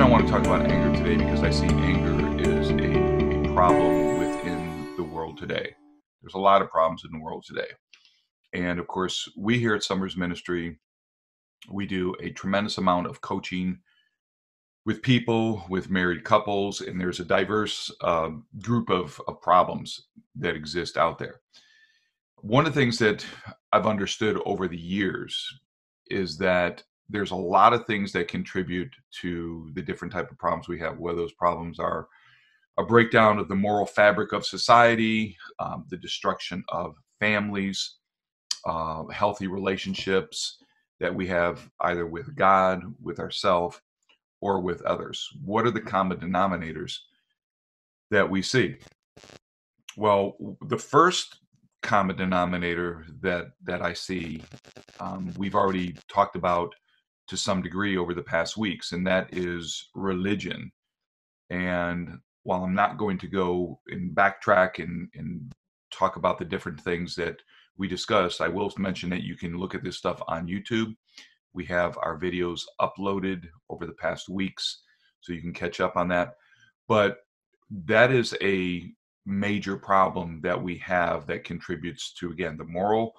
reason I want to talk about anger today because I see anger is a problem within the world today. There's a lot of problems in the world today. And of course, we here at Summers Ministry, we do a tremendous amount of coaching with people, with married couples, and there's a diverse group of problems that exist out there. One of the things that I've understood over the years is that there's a lot of things that contribute to the different type of problems we have, whether those problems are a breakdown of the moral fabric of society, the destruction of families, healthy relationships that we have either with God, with ourselves, or with others. What are the common denominators that we see? Well, the first common denominator that I see, we've already talked about to some degree over the past weeks, and that is religion. And while I'm not going to go and backtrack and talk about the different things that we discussed, I will mention that you can look at this stuff on YouTube. We have our videos uploaded over the past weeks, so you can catch up on that. But that is a major problem that we have that contributes to, again, the moral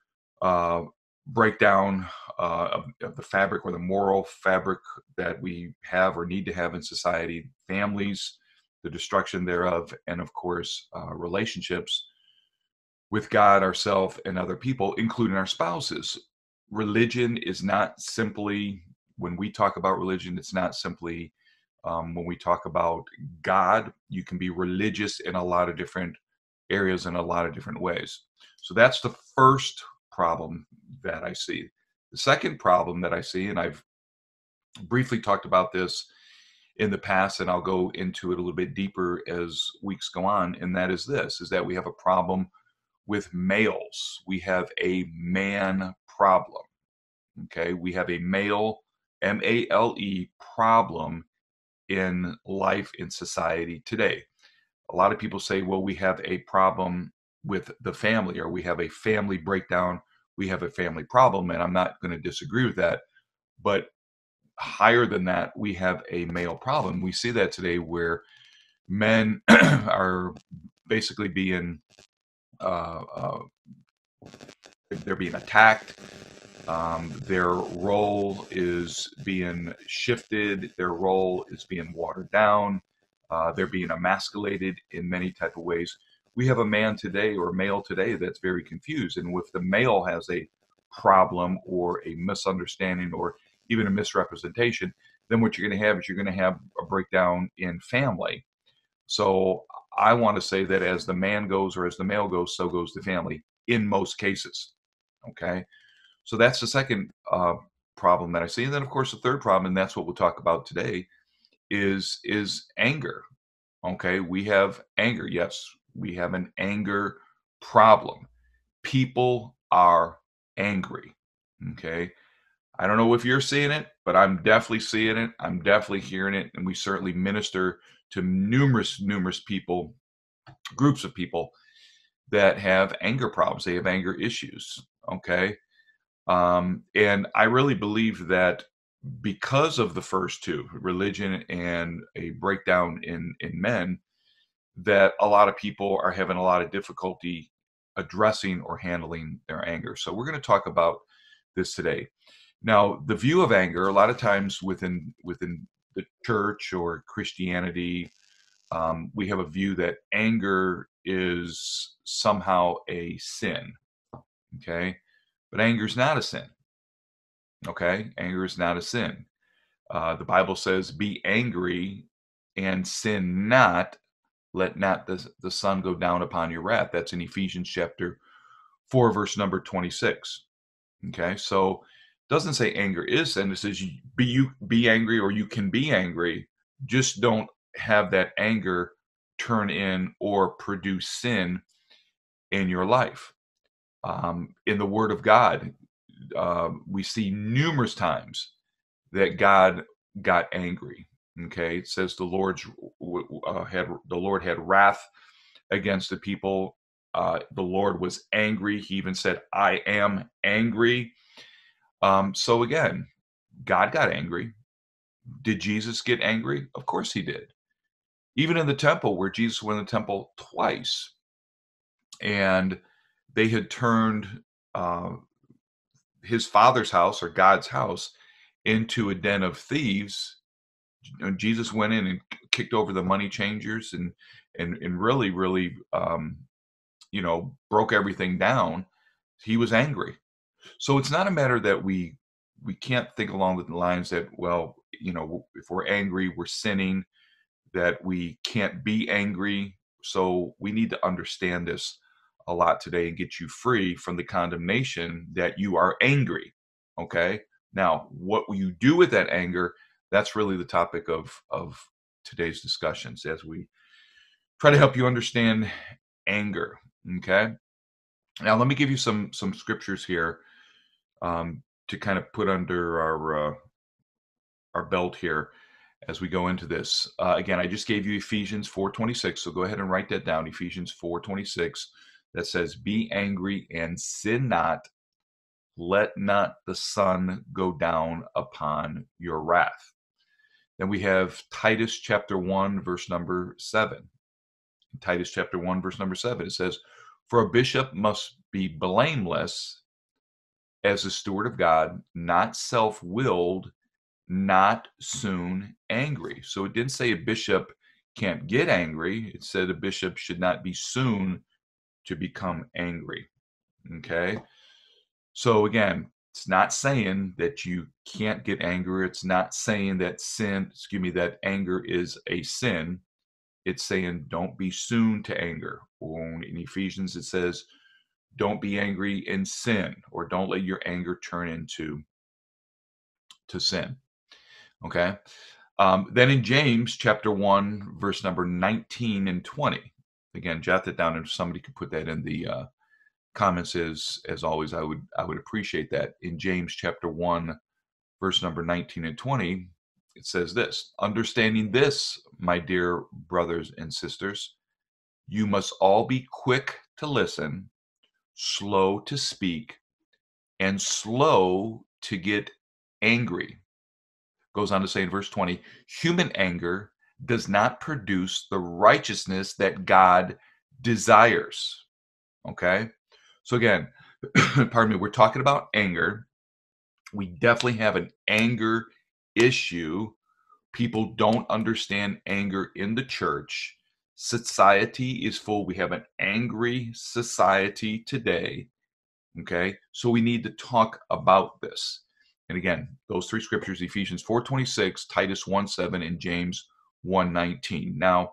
breakdown of the fabric or the moral fabric that we have or need to have in society, families, the destruction thereof, and of course, relationships with God, ourselves, and other people, including our spouses. Religion is not simply, when we talk about religion, it's not simply when we talk about God. You can be religious in a lot of different areas in a lot of different ways. So that's the first problem that I see. The second problem that I see, and I've briefly talked about this in the past, and I'll go into it a little bit deeper as weeks go on, and that is this, is that we have a problem with males. We have a man problem. Okay, we have a male, M-A-L-E, problem in life, in society today. A lot of people say, well, we have a problem with the family, or we have a family breakdown, we have a family problem, and I'm not going to disagree with that. But higher than that, we have a male problem. We see that today where men are basically being they're being attacked. Their role is being shifted. Their role is being watered down. They're being emasculated in many type of ways. We have a man today, or a male today, that's very confused. And if the male has a problem or a misunderstanding or even a misrepresentation, then what you're going to have is you're going to have a breakdown in family. So I want to say that as the man goes, or as the male goes, so goes the family in most cases. Okay. So that's the second problem that I see. And then, of course, the third problem, and that's what we'll talk about today, is anger. Okay. We have anger. Yes, we have an anger problem. People are angry. Okay. I don't know if you're seeing it, but I'm definitely seeing it. I'm definitely hearing it. And we certainly minister to numerous people, groups of people that have anger problems. They have anger issues. Okay. And I really believe that because of the first two, religion and a breakdown in men, that a lot of people are having a lot of difficulty addressing or handling their anger. So we're going to talk about this today. Now, the view of anger, a lot of times within the church or Christianity, we have a view that anger is somehow a sin. Okay, but anger is not a sin. Okay, anger is not a sin. The Bible says, "Be angry and sin not. Let not the sun go down upon your wrath." That's in Ephesians chapter 4, verse number 26. Okay, so it doesn't say anger is sin. It says be angry, or you can be angry. Just don't have that anger turn in or produce sin in your life. In the Word of God, we see numerous times that God got angry. Okay, it says the Lord had wrath against the people. The Lord was angry. He even said, "I am angry." So again, God got angry. Did Jesus get angry? Of course he did. Even in the temple, where Jesus went in the temple twice, and they had turned uh, his father's house, or God's house, into a den of thieves. And Jesus went in and kicked over the money changers, and really broke everything down. He was angry. So it's not a matter that we can't think along the lines that, well, if we're angry, we're sinning, that we can't be angry. So we need to understand this a lot today and get you free from the condemnation that you are angry. Okay. Now, what will you do with that anger? That's really the topic of today's discussions as we try to help you understand anger. Okay. Now, let me give you some scriptures here, to kind of put under our belt here as we go into this. Again, I just gave you Ephesians 4:26, so go ahead and write that down. Ephesians 4:26, that says, "Be angry and sin not; let not the sun go down upon your wrath." Then we have Titus chapter 1, verse number 7. Titus chapter 1, verse number 7, it says, "For a bishop must be blameless as a steward of God, not self-willed, not soon angry." So it didn't say a bishop can't get angry. It said a bishop should not be soon to become angry. Okay. So again, it's not saying that you can't get angry. It's not saying that that anger is a sin. It's saying don't be soon to anger. Or in Ephesians, it says, don't be angry in sin, or don't let your anger turn into sin. Okay. Then in James chapter 1, verse number 19 and 20. Again, jot that down, and if somebody could put that in the comments, as always, I would appreciate that. In James chapter 1, verse number 19 and 20, it says this: "Understanding this, my dear brothers and sisters, you must all be quick to listen, slow to speak, and slow to get angry." Goes on to say in verse 20, "Human anger does not produce the righteousness that God desires." Okay. So again, pardon me, we're talking about anger. We definitely have an anger issue. People don't understand anger in the church. Society is full. We have an angry society today. Okay. So we need to talk about this. And again, those three scriptures: Ephesians 4:26, Titus 1:7, and James 1:19. Now,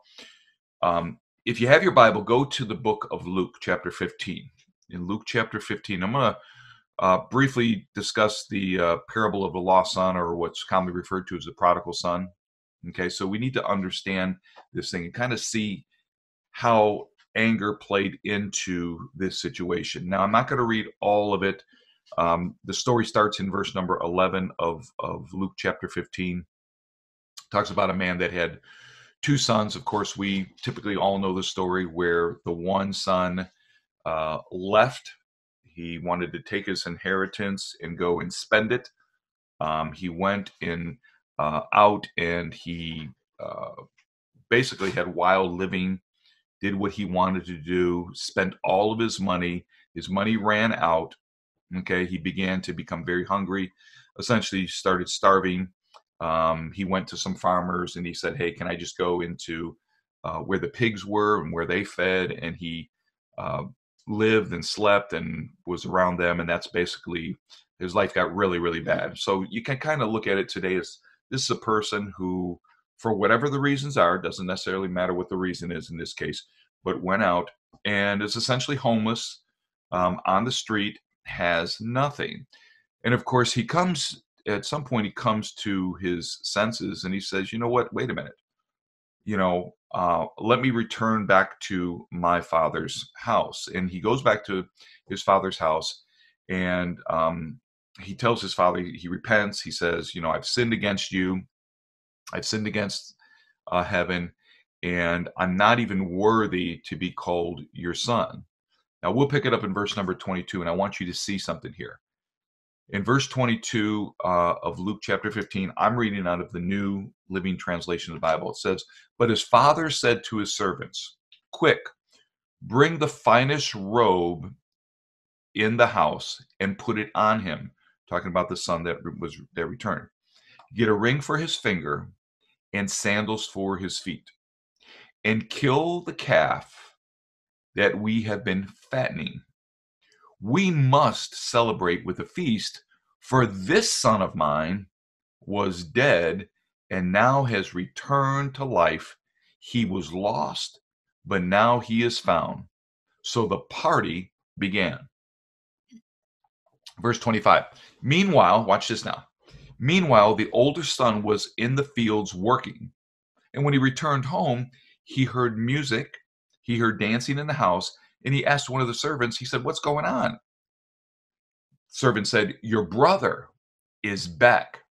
if you have your Bible, go to the book of Luke, chapter 15. In Luke chapter 15, I'm going to briefly discuss the parable of the lost son, or what's commonly referred to as the prodigal son. Okay, so we need to understand this thing and kind of see how anger played into this situation. Now, I'm not going to read all of it. The story starts in verse number 11 of Luke chapter 15. Talks about a man that had two sons. Of course, we typically all know the story where the one son left. He wanted to take his inheritance and go and spend it. He went out, and he basically had wild living, did what he wanted to do, spent all of his money. His money ran out. Okay, he began to become very hungry, essentially started starving. He went to some farmers and he said, "Hey, can I just go into where the pigs were and where they fed?" And he uh, lived and slept and was around them. And that's basically, his life got really, really bad. So you can kind of look at it today as, this is a person who, for whatever the reasons are, doesn't necessarily matter what the reason is in this case, but went out and is essentially homeless, on the street, has nothing. And of course, at some point, he comes to his senses and he says, "You know what? Wait a minute. Let me return back to my father's house." And he goes back to his father's house, and he tells his father, he repents. He says, "I've sinned against you. I've sinned against heaven, and I'm not even worthy to be called your son." Now, we'll pick it up in verse number 22, and I want you to see something here. In verse 22 of Luke chapter 15, I'm reading out of the New Living Translation of the Bible. It says, "But his father said to his servants, 'Quick, bring the finest robe in the house and put it on him,'" talking about the son that returned. "Get a ring for his finger and sandals for his feet, and kill the calf that we have been fattening. We must celebrate with a feast, for this son of mine was dead and now has returned to life. He was lost, but now he is found." So the party began. Verse 25. Meanwhile, watch this now. Meanwhile, the older son was in the fields working. And when he returned home, he heard music, he heard dancing in the house, and he asked one of the servants, he said, "What's going on?" Servant said, "Your brother is back.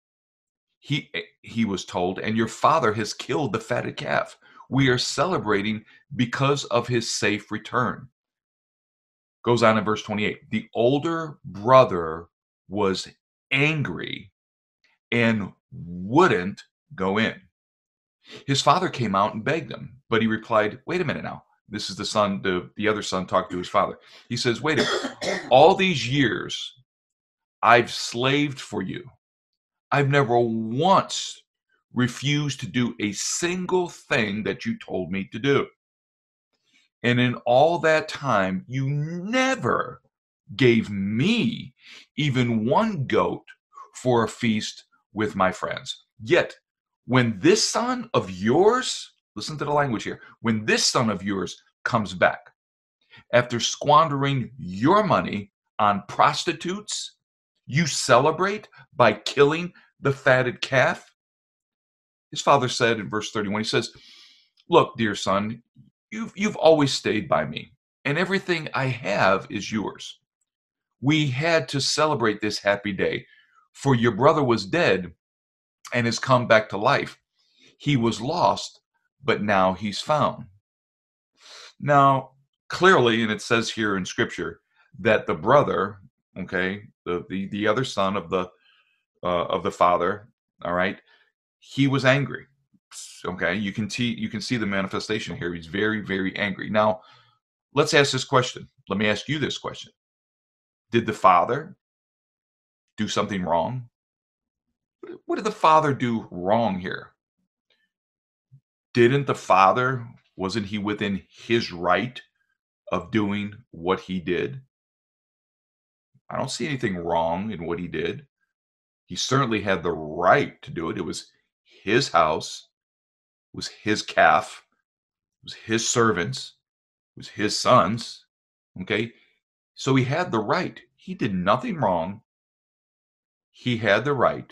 He was told, and your father has killed the fatted calf. We are celebrating because of his safe return." Goes on in verse 28. The older brother was angry and wouldn't go in. His father came out and begged him, but he replied, "Wait a minute now." This is the son, the other son talked to his father. He says, "Wait a minute. All these years I've slaved for you. I've never once refused to do a single thing that you told me to do. And in all that time, you never gave me even one goat for a feast with my friends. Yet, when this son of yours," listen to the language here, "when this son of yours comes back after squandering your money on prostitutes, you celebrate by killing the fatted calf." His father said in verse 31, he says, "Look, dear son, you've always stayed by me, and everything I have is yours. We had to celebrate this happy day, for your brother was dead and has come back to life. He was lost, but now he's found." Now, clearly, and it says here in scripture that the brother, okay, the other son of the father, all right, he was angry. Okay, you can see the manifestation here. He's very, very angry. Now, let's ask this question. Let me ask you this question. Did the father do something wrong? What did the father do wrong here? Didn't the father, wasn't he within his right of doing what he did? I don't see anything wrong in what he did. He certainly had the right to do it. It was his house, it was his calf, it was his servants, it was his sons. Okay. So he had the right. He did nothing wrong. He had the right.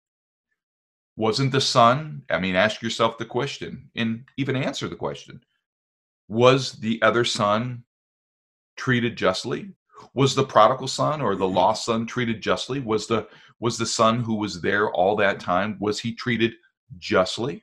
Wasn't the son, I mean, ask yourself the question and even answer the question. Was the other son treated justly? Was the prodigal son or the lost son treated justly? Was the son who was there all that time, was he treated justly?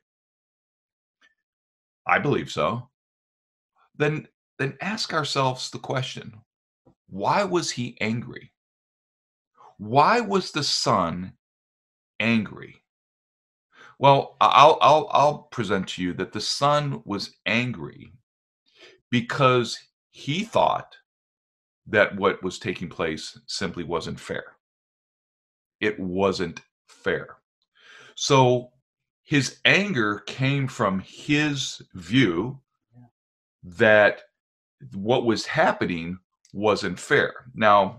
I believe so. Then ask ourselves the question, why was he angry? Why was the son angry? Well, I'll present to you that the son was angry because he thought that what was taking place simply wasn't fair. It wasn't fair. So his anger came from his view that what was happening wasn't fair. Now,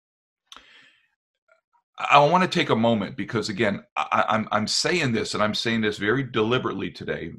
I want to take a moment because again, I'm saying this and I'm saying this very deliberately today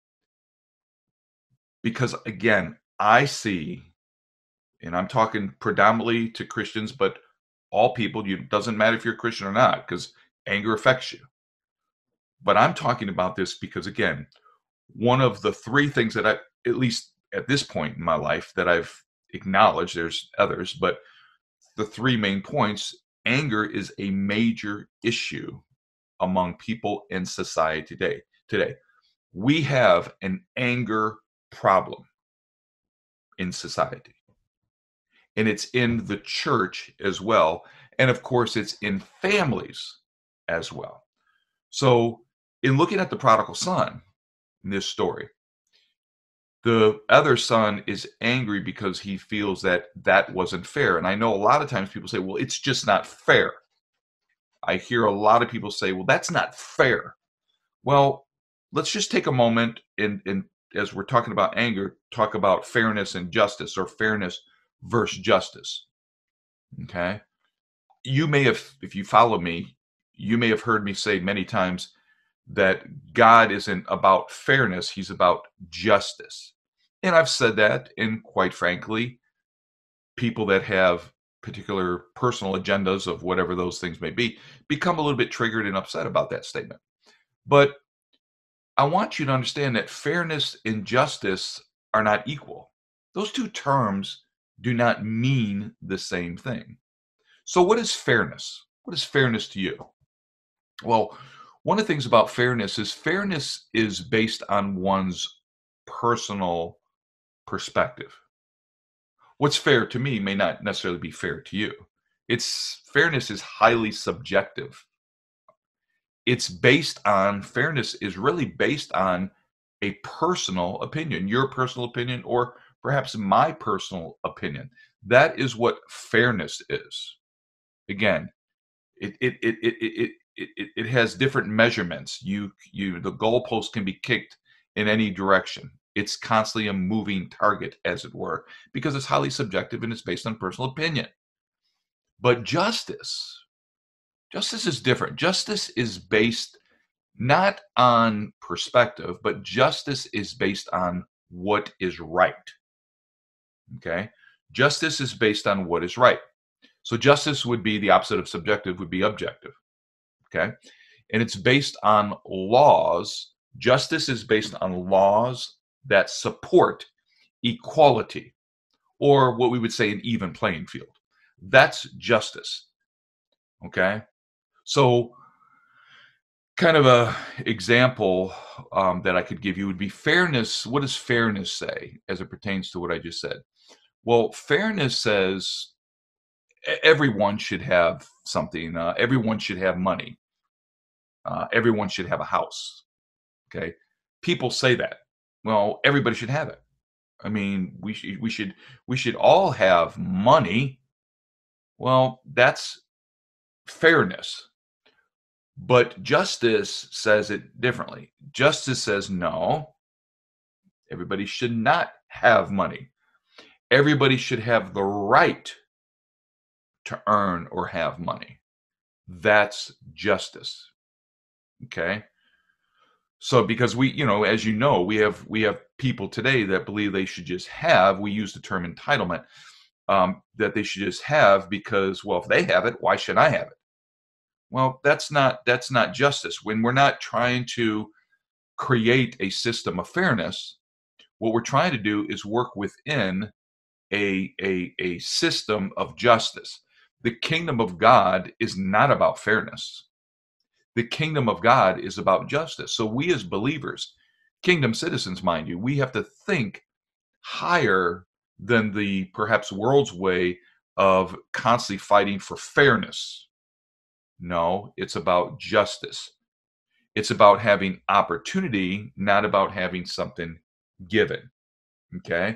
because again, I see, and I'm talking predominantly to Christians, but all people, you doesn't matter if you're a Christian or not, because anger affects you. But I'm talking about this because again, one of the three things that I, at least at this point in my life, that I've acknowledged, there's others, but the three main points, anger is a major issue among people in society today. We have an anger problem in society. And it's in the church as well. And of course, it's in families as well. So, in looking at the prodigal son in this story, the other son is angry because he feels that that wasn't fair. And I know a lot of times people say, well, it's just not fair. I hear a lot of people say, well, that's not fair. Well, let's just take a moment and as we're talking about anger, talk about fairness and justice, or fairness versus justice. Okay. You may have, if you follow me, you may have heard me say many times that God isn't about fairness, he's about justice. And I've said that, and quite frankly, people that have particular personal agendas of whatever those things may be become a little bit triggered and upset about that statement. But I want you to understand that fairness and justice are not equal. Those two terms do not mean the same thing. So, what is fairness? What is fairness to you? Well, one of the things about fairness is based on one's personal perspective. What's fair to me may not necessarily be fair to you. It's fairness is highly subjective. Fairness is really based on a personal opinion, your personal opinion, or perhaps my personal opinion. That is what fairness is. Again, it has different measurements. The goalpost can be kicked in any direction. It's constantly a moving target, as it were, because it's highly subjective and it's based on personal opinion. But justice is different. Justice is based not on perspective, but justice is based on what is right. Okay? Justice is based on what is right. So justice would be the opposite of subjective, would be objective. Okay? And it's based on laws. Justice is based on laws that support equality, or what we would say an even playing field. That's justice. Okay? So kind of a example that I could give you would be fairness. What does fairness say as it pertains to what I just said? Well, fairness says everyone should have something. Everyone should have money. Everyone should have a house. Okay, people say that. Well, everybody should have it. I mean, we should all have money. Well, that's fairness. But justice says it differently. Justice says no, everybody should not have money. Everybody should have the right to earn or have money. That's justice. Okay? So because as you know, we have people today that believe they should just have, we use the term entitlement, that they should just have because, well, if they have it, why should I have it? Well, that's not justice. When we're not trying to create a system of fairness, what we're trying to do is work within a system of justice. The kingdom of God is not about fairness. The kingdom of God is about justice. So we as believers, kingdom citizens, mind you, we have to think higher than the perhaps world's way of constantly fighting for fairness. No, it's about justice. It's about having opportunity, not about having something given. Okay.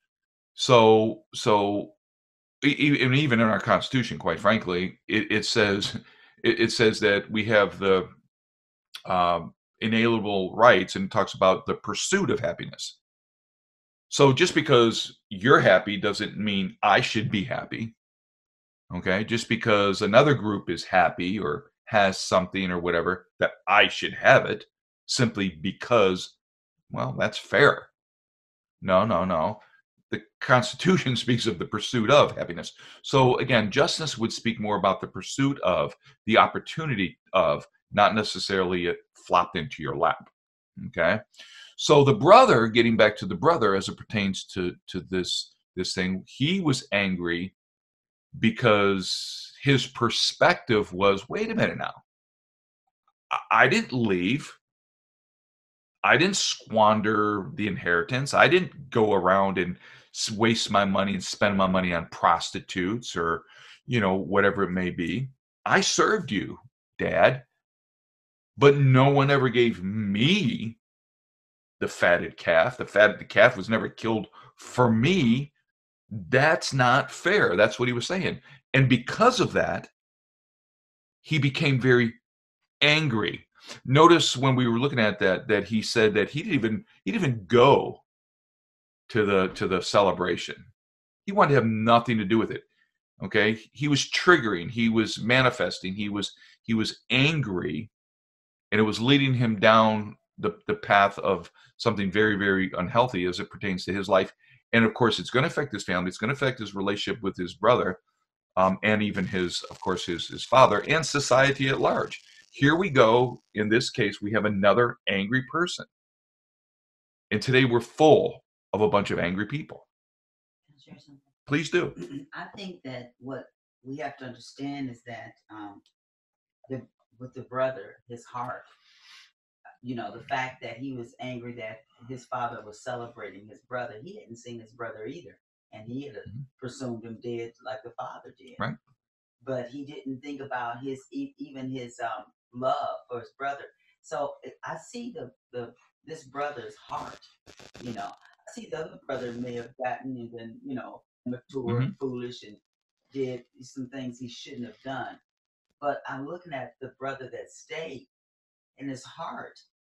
So even in our Constitution, quite frankly, it says it says that we have the inalienable rights, and talks about the pursuit of happiness. So just because you're happy doesn't mean I should be happy. Okay, just because another group is happy or has something or whatever, that I should have it simply because, well, that's fair. No, no, no. The Constitution speaks of the pursuit of happiness. So again, justice would speak more about the pursuit of, the opportunity of, not necessarily it flopped into your lap. Okay. So the brother, getting back to the brother as it pertains to this thing, he was angry because his perspective was, wait a minute now, I didn't leave. I didn't squander the inheritance. I didn't go around and waste my money and spend my money on prostitutes, or whatever it may be. I served you, Dad, but no one ever gave me the fatted calf. The fatted calf was never killed for me. That's not fair. That's what he was saying. And because of that, he became very angry. Notice when we were looking at that he said that he didn't even go to the celebration. He wanted to have nothing to do with it. Okay, he was triggering. He was manifesting. He was angry, and it was leading him down the path of something very, very unhealthy as it pertains to his life. And of course, it's going to affect his family. It's going to affect his relationship with his brother, and even of course, his father and society at large. Here we go. In this case, we have another angry person, and today we're full of a bunch of angry people. Can I share something? Please do. I think that what we have to understand is that the, with the brother, his heart, the fact that he was angry that his father was celebrating his brother, he hadn't seen his brother either. And he had Mhm. presumed him dead like the father did. Right. But he didn't think about even his love for his brother. So I see the this brother's heart. I see the other brother may have gotten even mature Hmm. and foolish and did some things he shouldn't have done. But I'm looking at the brother that stayed in his heart.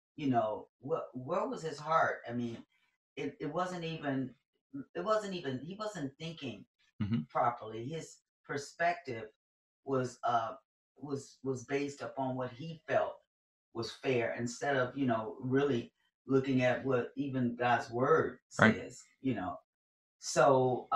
Where was his heart? I mean, it wasn't even he wasn't thinking Hmm. properly. His perspective was was based upon what he felt was fair instead of really looking at what even God's word Right. says. So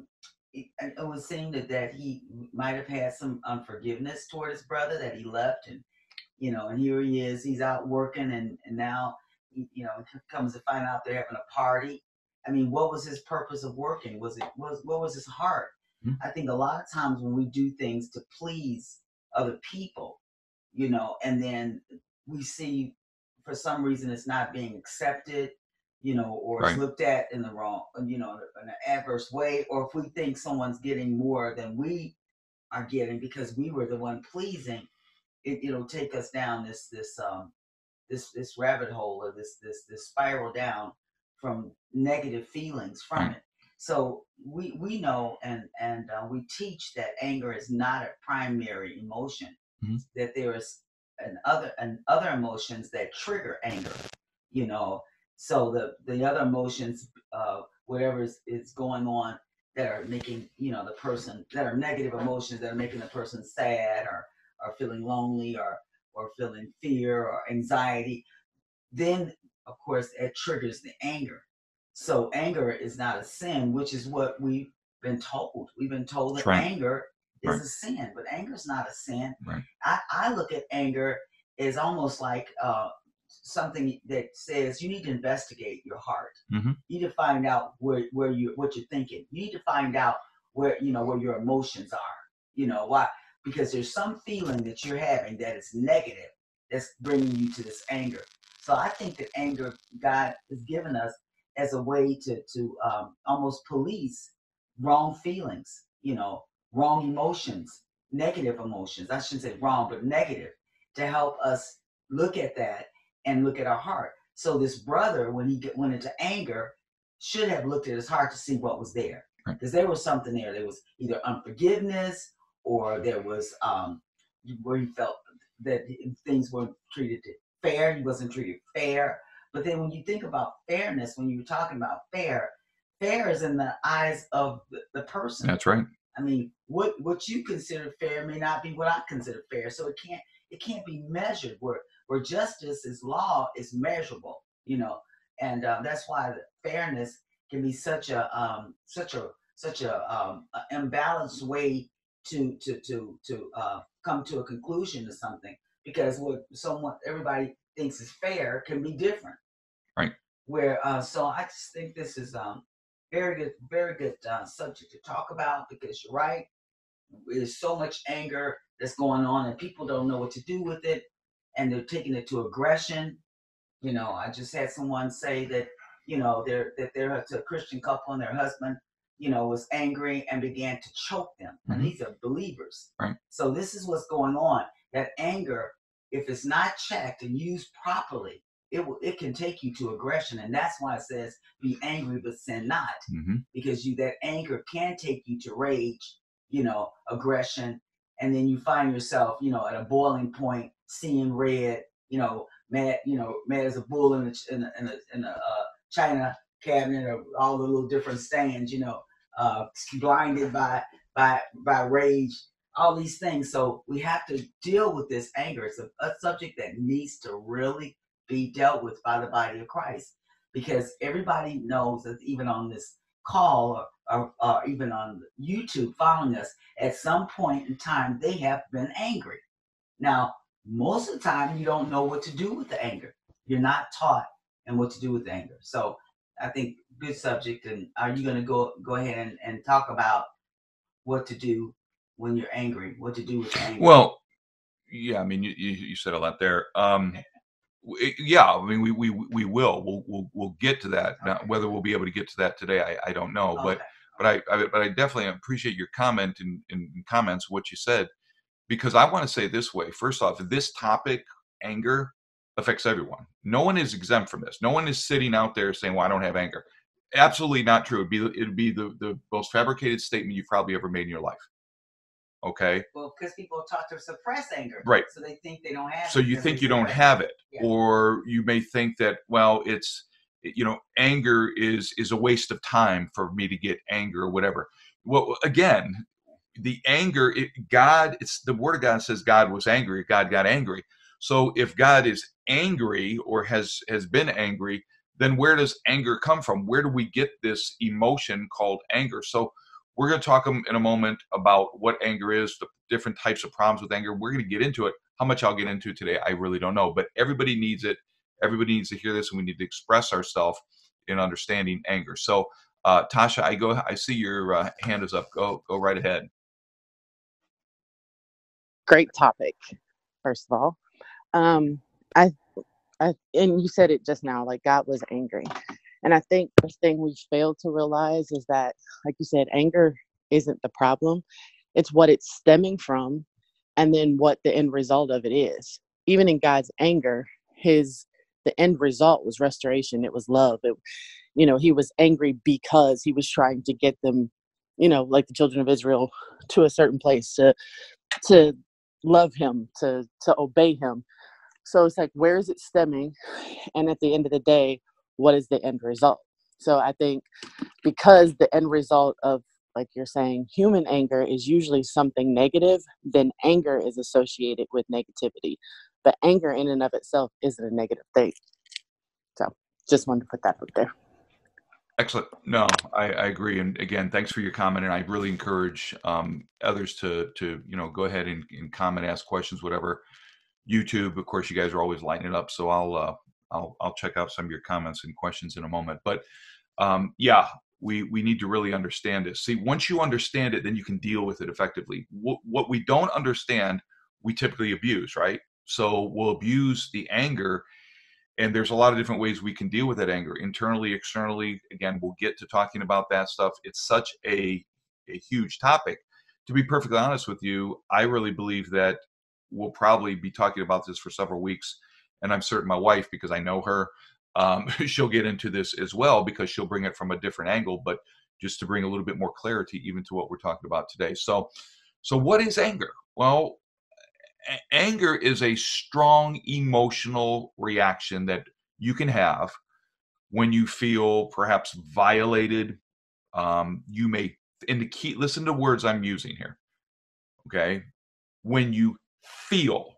it was saying that he might have had some unforgiveness toward his brother that he left, and here he is, he's out working, and now he comes to find out they're having a party. I mean, what was his purpose of working? What was his heart? Mhm. I think a lot of times when we do things to please other people, and then we see for some reason it's not being accepted, or it's Right. looked at in the wrong, in an adverse way, or if we think someone's getting more than we are getting because we were the one pleasing, it'll take us down this rabbit hole, or this spiral down from negative feelings from Right. it. So we know, and we teach that anger is not a primary emotion, Mhm. that there is other emotions that trigger anger, you know so the other emotions, whatever is going on, that are making the person, that are negative emotions that are making the person sad, or feeling lonely, or feeling fear or anxiety, then of course it triggers the anger. So anger is not a sin, which is what we've been told That's that right. anger is Right. a sin, but anger is not a sin. Right. I look at anger as almost like something that says you need to investigate your heart. Hmm. You need to find out where you what you're thinking. You need to find out where your emotions are. Why? Because there's some feeling that you're having that is negative, that's bringing you to this anger. So I think that anger, God has given us as a way to almost police wrong feelings, wrong emotions, negative emotions. I shouldn't say wrong, but negative, to help us look at that and look at our heart. So this brother, when went into anger, should have looked at his heart to see what was there, Right. because there was something there. There was either unforgiveness, or there was where he felt that things weren't treated fair. He wasn't treated fair. But then when you think about fairness, when you were talking about fair, fair is in the eyes of the person. That's right. I mean, what you consider fair may not be what I consider fair. So it can't be measured. Where justice is law is measurable, and that's why the fairness can be such a imbalanced way to come to a conclusion to something, because what someone everybody thinks is fair can be different. Right. Where so I just think this is very good subject to talk about, because you're right. There's so much anger that's going on, and people don't know what to do with it, and they're taking it to aggression. I just had someone say that they're a Christian couple, and their husband was angry and began to choke them. And Mhm. these are believers. Right. So this is what's going on. That anger, if it's not checked and used properly, it can take you to aggression. And that's why it says be angry but sin not. Mhm. Because that anger can take you to rage, aggression, and then you find yourself, at a boiling point, seeing red, mad, mad as a bull in a china cabinet, or all the little different stands, blinded by rage, all these things. So we have to deal with this anger. It's a subject that needs to really be dealt with by the body of Christ, because everybody knows that even on this call, or even on YouTube following us, at some point in time they have been angry. Now, most of the time you don't know what to do with the anger. You're not taught and what to do with anger. So I think good subject. And are you going to go ahead and talk about what to do when you're angry? What to do with the anger? Well, yeah, I mean, you said a lot there. Yeah, I mean, we will. We'll get to that. Now, Okay. whether we'll be able to get to that today, I don't know. Okay. But I definitely appreciate your comment in comments, what you said, because I want to say this way. First off, this topic, anger, affects everyone. No one is exempt from this. No one is sitting out there saying, "Well, I don't have anger." Absolutely not true. It'd be the most fabricated statement you've probably ever made in your life. Okay. Well, because people are taught to suppress anger, Right. so they think they don't have So it. you because they think you don't suppress have it, Yeah. or you may think that, well, it's, anger is a waste of time for me to get anger or whatever. Well, again, the anger, it's the word of God says God was angry. God got angry. So if God is angry or has been angry, then where does anger come from? Where do we get this emotion called anger? So we're going to talk in a moment about what anger is, the different types of problems with anger. We're going to get into it. How much I'll get into today, I really don't know. But everybody needs it. Everybody needs to hear this, and we need to express ourselves in understanding anger. So, Tasha, I see your hand is up. Go right ahead. Great topic, first of all. Um, I, and you said it just now, like God was angry. And I think the thing we fail to realize is that, like you said, anger isn't the problem. It's what it's stemming from, and then what the end result of it is. Even in God's anger, the end result was restoration. It was love. He was angry because he was trying to get them, like the children of Israel, to a certain place to love him, to obey him. So it's like, where is it stemming? And at the end of the day, what is the end result? So I think because the end result of, like you're saying, human anger is usually something negative, then anger is associated with negativity. But anger in and of itself isn't a negative thing. So just wanted to put that out there. Excellent. No, I agree. And again, thanks for your comment. And I really encourage others to go ahead and comment, ask questions, whatever. YouTube, of course, you guys are always lighting it up. So I'll check out some of your comments and questions in a moment. But yeah, we need to really understand this. See, once you understand it, then you can deal with it effectively. What we don't understand, we typically abuse, right? So we'll abuse the anger. And there's a lot of different ways we can deal with that anger, internally, externally. Again, we'll get to talking about that stuff. It's such a huge topic. To be perfectly honest with you, I really believe that we'll probably be talking about this for several weeks. And I'm certain my wife, because I know her, she'll get into this as well, because she'll bring it from a different angle, but just to bring a little bit more clarity even to what we're talking about today. So what is anger? Well, anger is a strong emotional reaction that you can have when you feel perhaps violated. You may, and the key, listen to words I'm using here. Okay. When you feel,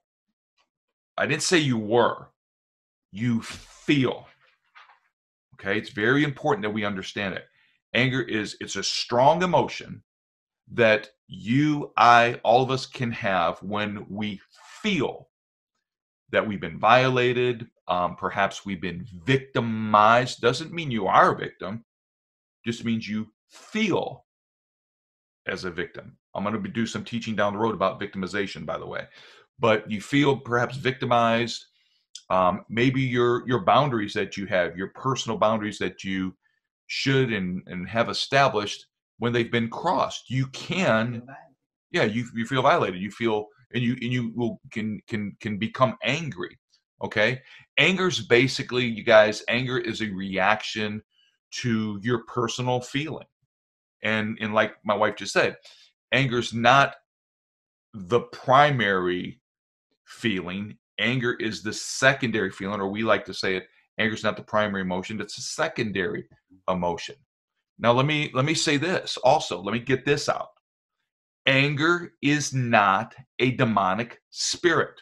I didn't say you were, you feel. Okay. It's very important that we understand it. Anger it's a strong emotion that you, I, all of us can have when we feel that we've been violated. Perhaps we've been victimized. Doesn't mean you are a victim, just means you feel as a victim. I'm going to do some teaching down the road about victimization, by the way. But you feel perhaps victimized. Maybe your boundaries that you have, your personal boundaries that you should and have established, when they've been crossed. You can, yeah, you feel violated. You feel, and you will can become angry. Okay, anger's basically, you guys, anger is a reaction to your personal feeling, and like my wife just said, anger's not the primary feeling. Anger is the secondary feeling, or we like to say it, anger is not the primary emotion, it's a secondary emotion. Now let me say this also. Let me get this out. Anger is not a demonic spirit.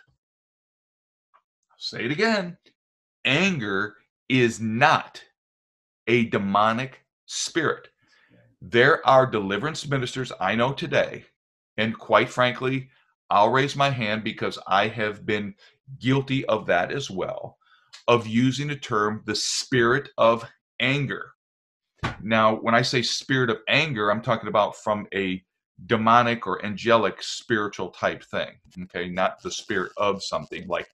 I'll say it again. Anger is not a demonic spirit. There are deliverance ministers I know today, and quite frankly, I'll raise my hand because I have been guilty of that as well, of using the term the spirit of anger. Now, when I say spirit of anger, I'm talking about from a demonic or angelic spiritual type thing. Okay, not the spirit of something like,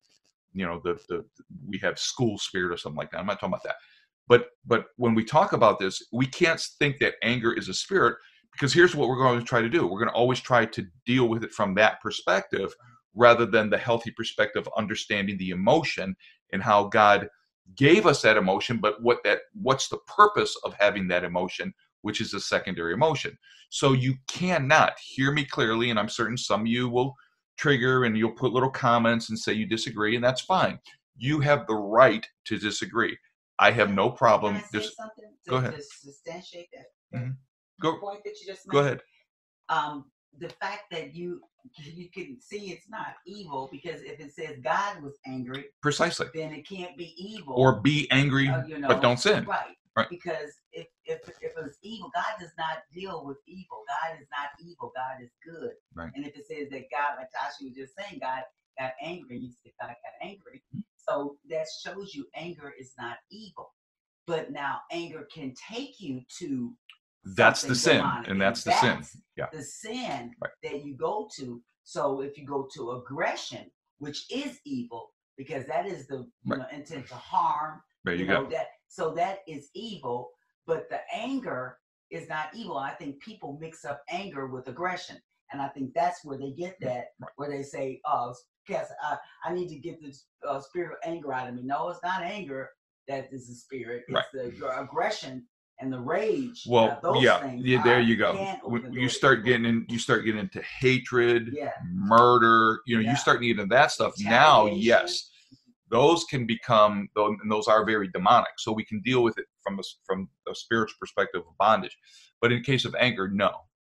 the we have school spirit or something like that. I'm not talking about that. But when we talk about this, we can't think that anger is a spirit, because here's what we're going to try to do. We're going to always try to deal with it from that perspective rather than the healthy perspective of understanding the emotion and how God gave us that emotion, but what's the purpose of having that emotion, which is a secondary emotion. So you cannot, hear me clearly, and I'm certain some of you will trigger and you'll put little comments and say you disagree, and that's fine. You have the right to disagree. I have no problem. Can I say something go ahead. To substantiate that Go, point that you just made? Go ahead. The fact that you can see it's not evil, because if it says God was angry, precisely, then it can't be evil. Or be angry, but don't sin. Right. Because if it was evil, God does not deal with evil. God is not evil. God is good. Right. And if it says that God, like Tasha was just saying, God got angry, you said God got angry. So that shows you anger is not evil. But now anger can take you to, that's the sin, demonic, and that's the sin. Yeah. The sin that you go to. So if you go to aggression, which is evil, because that is the intent to harm. There you go. That, so that is evil, but the anger is not evil. I think people mix up anger with aggression, and I think that's where they get that, where they say, "Oh, Cass, I need to get this spirit of anger out of me." No, it's not anger that is the spirit. It's the aggression and the rage. Well, those things there you go. When you start getting into hatred, murder, you start getting into that stuff. Now, yes, those can become, and those are very demonic. So we can deal with it from a spiritual perspective of bondage. But in case of anger, no.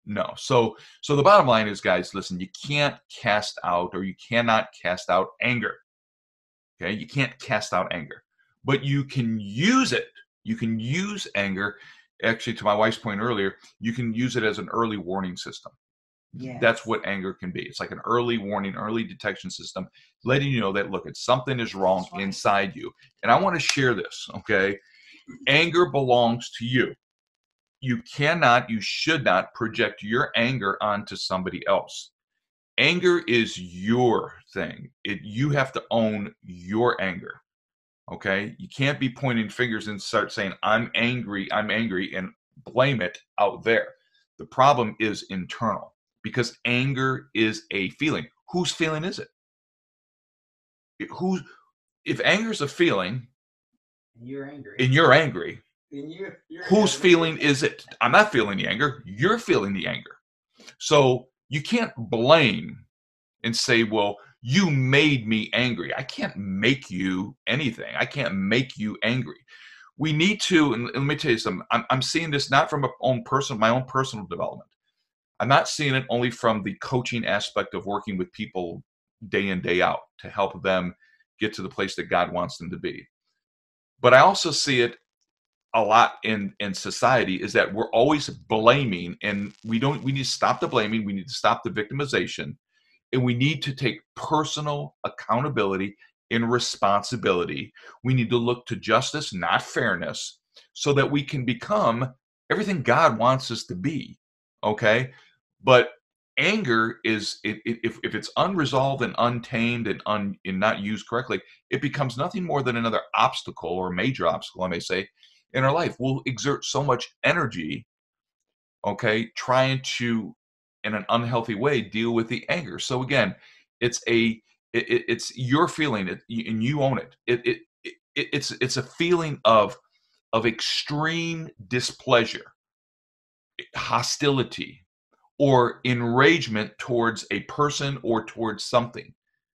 So the bottom line is, guys, listen, you can't cast out, or you cannot cast out anger. Okay, you can't cast out anger, but you can use it. You can use anger. Actually, to my wife's point earlier, you can use it as an early warning system. Yes. That's what anger can be. It's like an early warning, early detection system, letting you know that, look, something is wrong inside you. And I want to share this, okay? Anger belongs to you. You cannot, you should not project your anger onto somebody else. Anger is your thing. You have to own your anger. Okay, you can't be pointing fingers and start saying, I'm angry, and blame it out there. The problem is internal, because anger is a feeling. Whose feeling is it? If anger is a feeling, and you're angry, whose feeling is it? I'm not feeling the anger. You're feeling the anger. So you can't blame and say, well, you made me angry. I can't make you anything. I can't make you angry. We need to, and let me tell you something, I'm seeing this not from my own personal development. I'm not seeing it only from the coaching aspect of working with people day in, day out to help them get to the place that God wants them to be. But I also see it a lot in society, is that we're always blaming, and we need to stop the blaming. We need to stop the victimization. And we need to take personal accountability and responsibility. We need to look to justice, not fairness, so that we can become everything God wants us to be. Okay? But anger is, if it's unresolved and untamed and not used correctly, it becomes nothing more than another obstacle, or a major obstacle, I may say, in our life. We'll exert so much energy okay, trying to, in an unhealthy way, deal with the anger. So again, it's it's your feeling, and you own it. It's a feeling of extreme displeasure, hostility, or enragement towards a person or towards something.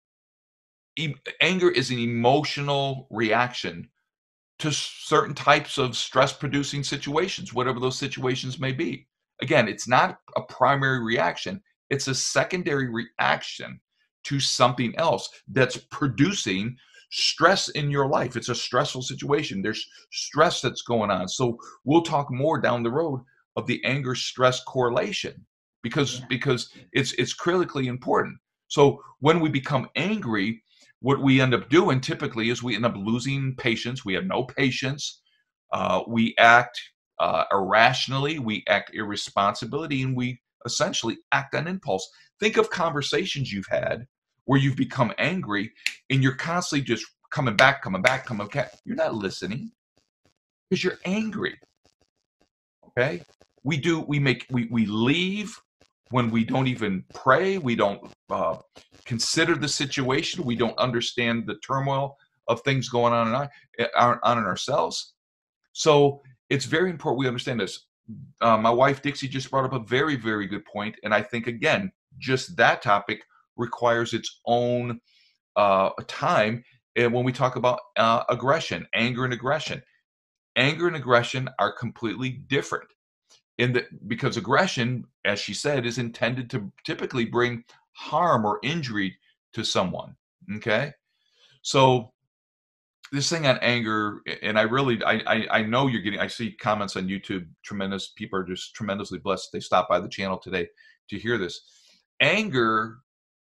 Anger is an emotional reaction to certain types of stress producing situations, whatever those situations may be. Again, it's not a primary reaction, it's a secondary reaction to something else that's producing stress in your life. It's a stressful situation. There's stress that's going on. So we'll talk more down the road of the anger stress correlation because Yeah. it's critically important. So when we become angry, what we end up doing typically is we end up losing patience. We have no patience. We act irrationally. We act irresponsibility, and we essentially act on impulse. Think of conversations you've had where you've become angry, and you're constantly just coming back, coming back, coming back. You're not listening because you're angry. Okay, we leave when we don't even pray. We don't consider the situation. We don't understand the turmoil of things going on in ourselves. So it's very important we understand this. My wife Dixie just brought up a very, very good point, and I think again, just that topic requires its own time. And when we talk about aggression, anger and aggression are completely different because aggression, as she said, is intended to typically bring harm or injury to someone. Okay, so this thing on anger, and I know you're getting. I see comments on YouTube. Tremendous people are just tremendously blessed. They stopped by the channel today to hear this. Anger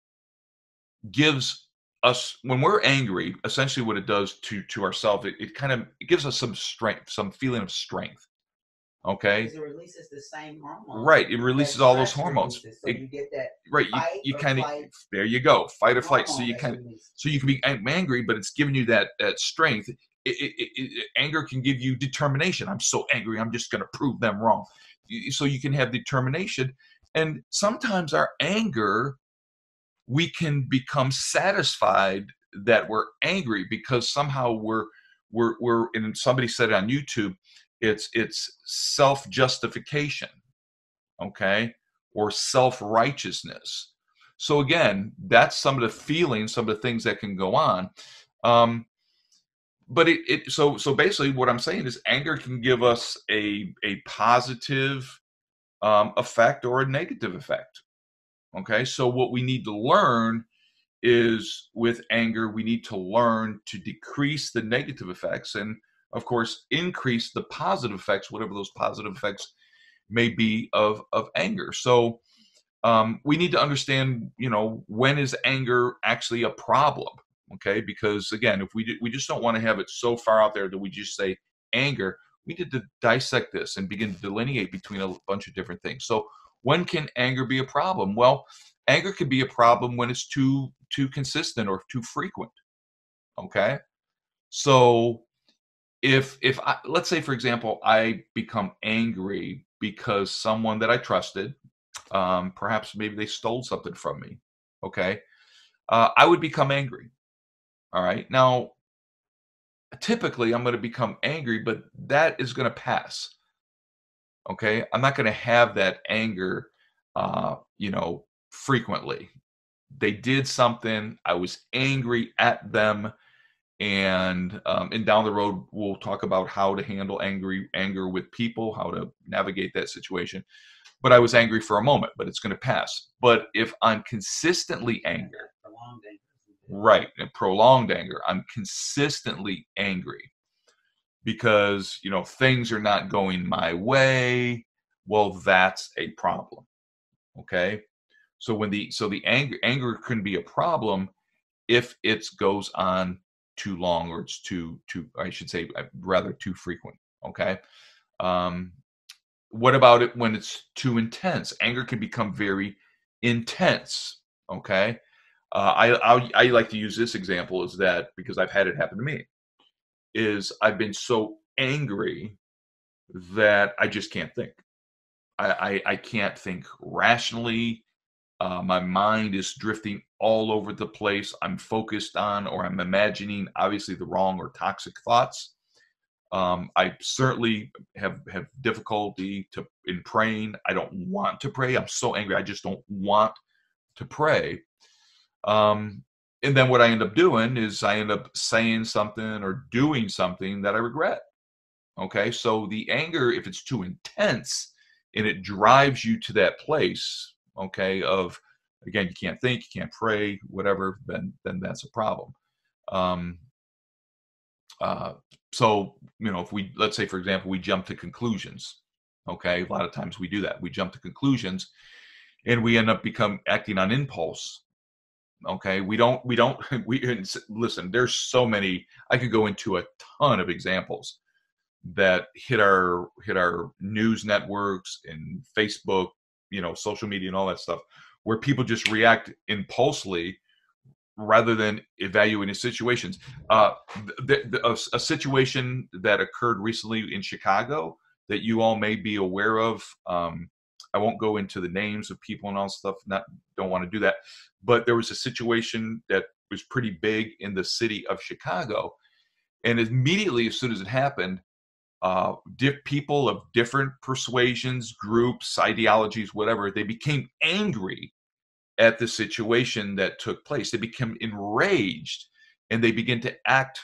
gives us, when we're angry, essentially what it does to ourselves, it gives us some strength, some feeling of strength. Okay, Because it releases the same hormones right, it that releases all those stress hormones. releases. So you get that Right, fight you or kind of, flight there you go, fight or flight. So hormone that's released. you can be angry, but it's giving you that strength. Anger can give you determination. I'm so angry, I'm just going to prove them wrong. So you can have determination, and sometimes our anger, we can become satisfied that we're angry because somehow we're and somebody said it on YouTube, it's self justification, okay, or self righteousness. So again, that's some of the feelings, some of the things that can go on. Um, but so basically, what I'm saying is, anger can give us a positive effect or a negative effect. Okay, so what we need to learn is, with anger, we need to learn to decrease the negative effects and, of course, increase the positive effects, whatever those positive effects may be of anger. So we need to understand, when is anger actually a problem? Okay, because again, if we just don't want to have it so far out there that we just say anger. We need to dissect this and begin to delineate between a bunch of different things. So when can anger be a problem? Well, anger can be a problem when it's too consistent or too frequent. Okay, so if let's say, for example, I become angry because someone that I trusted, perhaps maybe they stole something from me. Okay, I would become angry. All right, now typically I'm going to become angry, but that is going to pass. Okay, I'm not going to have that anger, frequently. They did something, I was angry at them, and down the road we'll talk about how to handle anger with people, how to navigate that situation. But I was angry for a moment, but it's going to pass. But if I'm consistently angry, Prolonged anger. right, and prolonged anger, I'm consistently angry because things are not going my way. Well, that's a problem. Okay, so the anger can be a problem if it goes on too long, or it's too I should say, rather too frequent. Okay, um, what about it when it's too intense? Anger can become very intense. Okay, I like to use this example, is that because I've had it happen to me. Is I've been so angry that I just can't think. I can't think rationally. My mind is drifting all over the place. I'm focused on, or I'm imagining, obviously the wrong or toxic thoughts. I certainly have difficulty in praying. I don't want to pray. I'm so angry. I just don't want to pray. And then what I end up doing is I end up saying something or doing something that I regret. Okay, so the anger, if it's too intense and it drives you to that place, okay, of again, you can't think, you can't pray, whatever, then that's a problem. Um, uh, so if we, let's say for example, we jump to conclusions. Okay, a lot of times we do that. We jump to conclusions, and we end up acting on impulse. Okay, we listen. There's so many. I could go into a ton of examples that hit our news networks and Facebook, social media and all that stuff, where people just react impulsively rather than evaluating situations. A situation that occurred recently in Chicago that you all may be aware of. I won't go into the names of people and all stuff. Don't want to do that. But there was a situation that was pretty big in the city of Chicago, and immediately as soon as it happened, people of different persuasions, groups, ideologies, whatever, they became angry at the situation that took place. They became enraged, and they begin to act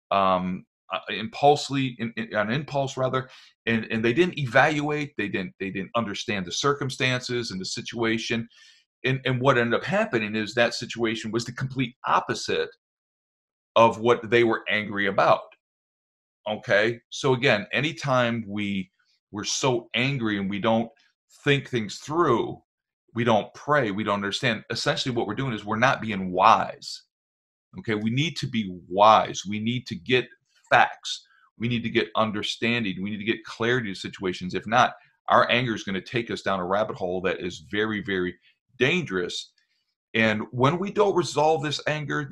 impulsively, on impulse rather, and they didn't evaluate. They didn't understand the circumstances and the situation, and what ended up happening is that situation was the complete opposite of what they were angry about. Okay, so again, anytime we're so angry and we don't think things through, we don't pray, we don't understand, essentially what we're doing is we're not being wise. Okay, we need to be wise. We need to get facts. We need to get understanding. We need to get clarity to situations. If not, our anger is going to take us down a rabbit hole that is very, very dangerous. And when we don't resolve this anger,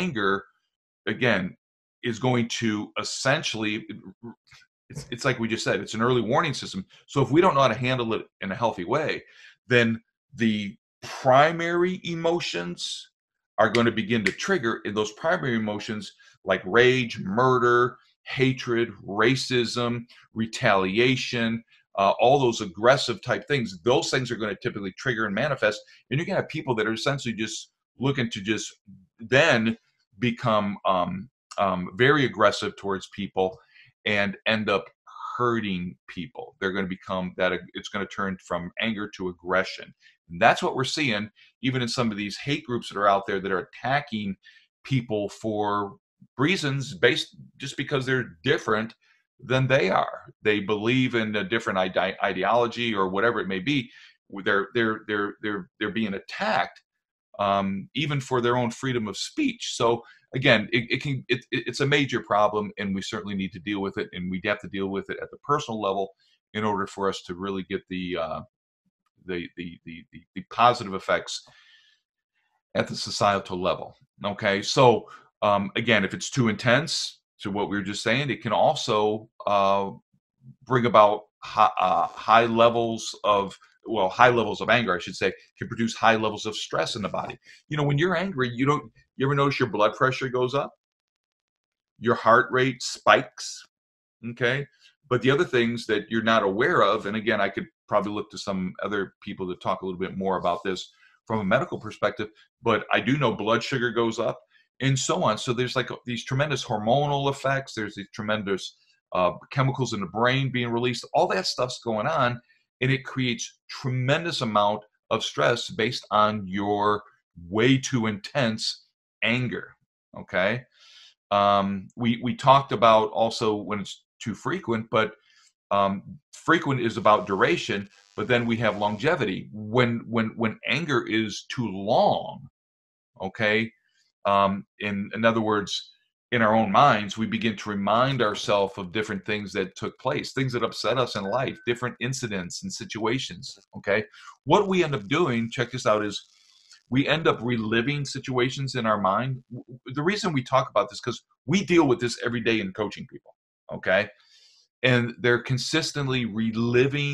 again, is going to essentially, it's like we just said, it's an early warning system. So if we don't know how to handle it in a healthy way, then the primary emotions are going to begin to trigger. In those primary emotions like rage, murder, hatred, racism, retaliation, all those aggressive type things, those things are going to typically trigger and manifest. And you can have people that are essentially just looking to just then become very aggressive towards people and end up hurting people. They're going to become that. It's going to turn from anger to aggression. And that's what we're seeing even in some of these hate groups that are out there that are attacking people for reasons based just because they're different than they are. They believe in a different ideology or whatever it may be. They're being attacked even for their own freedom of speech. So again, it's a major problem, and we certainly need to deal with it, and we have to deal with it at the personal level in order for us to really get the positive effects at the societal level. Okay, so again, if it's too intense, to what we were just saying, it can also bring about high levels of anger, I should say, can produce high levels of stress in the body. When you're angry, you ever notice your blood pressure goes up? Your heart rate spikes, okay? But the other things that you're not aware of, and again, I could probably look to some other people to talk a little bit more about this from a medical perspective, but I do know blood sugar goes up and so on. So there's like these tremendous hormonal effects. There's these tremendous chemicals in the brain being released. All that stuff's going on, and it creates tremendous amount of stress based on your way too intense anger. Okay, we talked about also when it's too frequent, but frequent is about duration. But then we have longevity. When anger is too long, okay. In other words, in our own minds, we begin to remind ourselves of different things that took place, things that upset us in life, different incidents and situations. Okay. What we end up doing, check this out, is we end up reliving situations in our mind. The reason we talk about this, because we deal with this every day in coaching people. Okay. And they're consistently reliving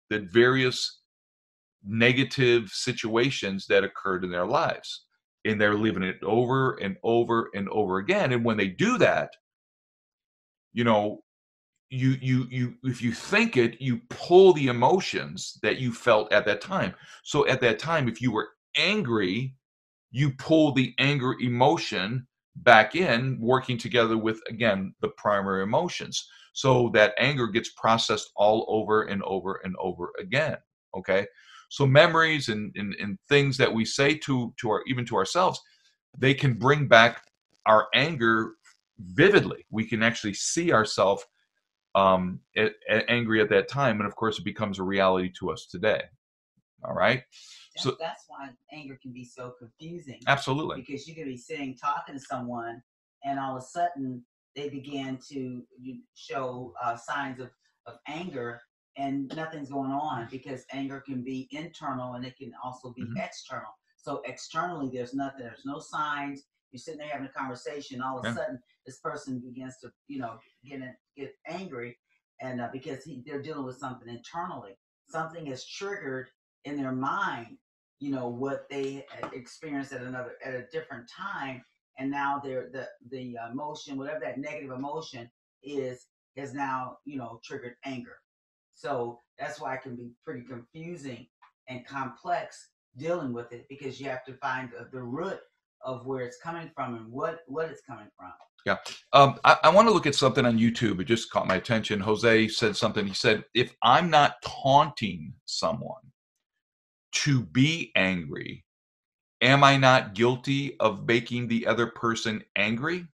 that various negative situations that occurred in their lives, and they're living it over and over and over again. And when they do that, you know, you if you think it, you pull the emotions that you felt at that time. So at that time, if you were angry, you pull the anger emotion back in, working together with, again, the primary emotions. So that anger gets processed all over and over and over again. Okay. So memories and things that we say to our, even to ourselves, they can bring back our anger vividly. We can actually see ourselves angry at that time, and of course it becomes a reality to us today. All right. So That's why anger can be so confusing. absolutely. Because you can be sitting talking to someone, and all of a sudden they begin to show signs of anger, and nothing's going on, because anger can be internal and it can also be external. So externally, there's nothing, there's no signs. You're sitting there having a conversation, all of a sudden this person begins to, get angry, and because they're dealing with something internally, something is triggered in their mind, what they experienced at a different time, and now they're the emotion, whatever that negative emotion is, has now triggered anger. So that's why it can be pretty confusing and complex dealing with it, because you have to find the root of where it's coming from and what it's coming from. Yeah. I want to look at something on YouTube. It just caught my attention. Jose said something. He said, if I'm not taunting someone to be angry, am I not guilty of making the other person angry?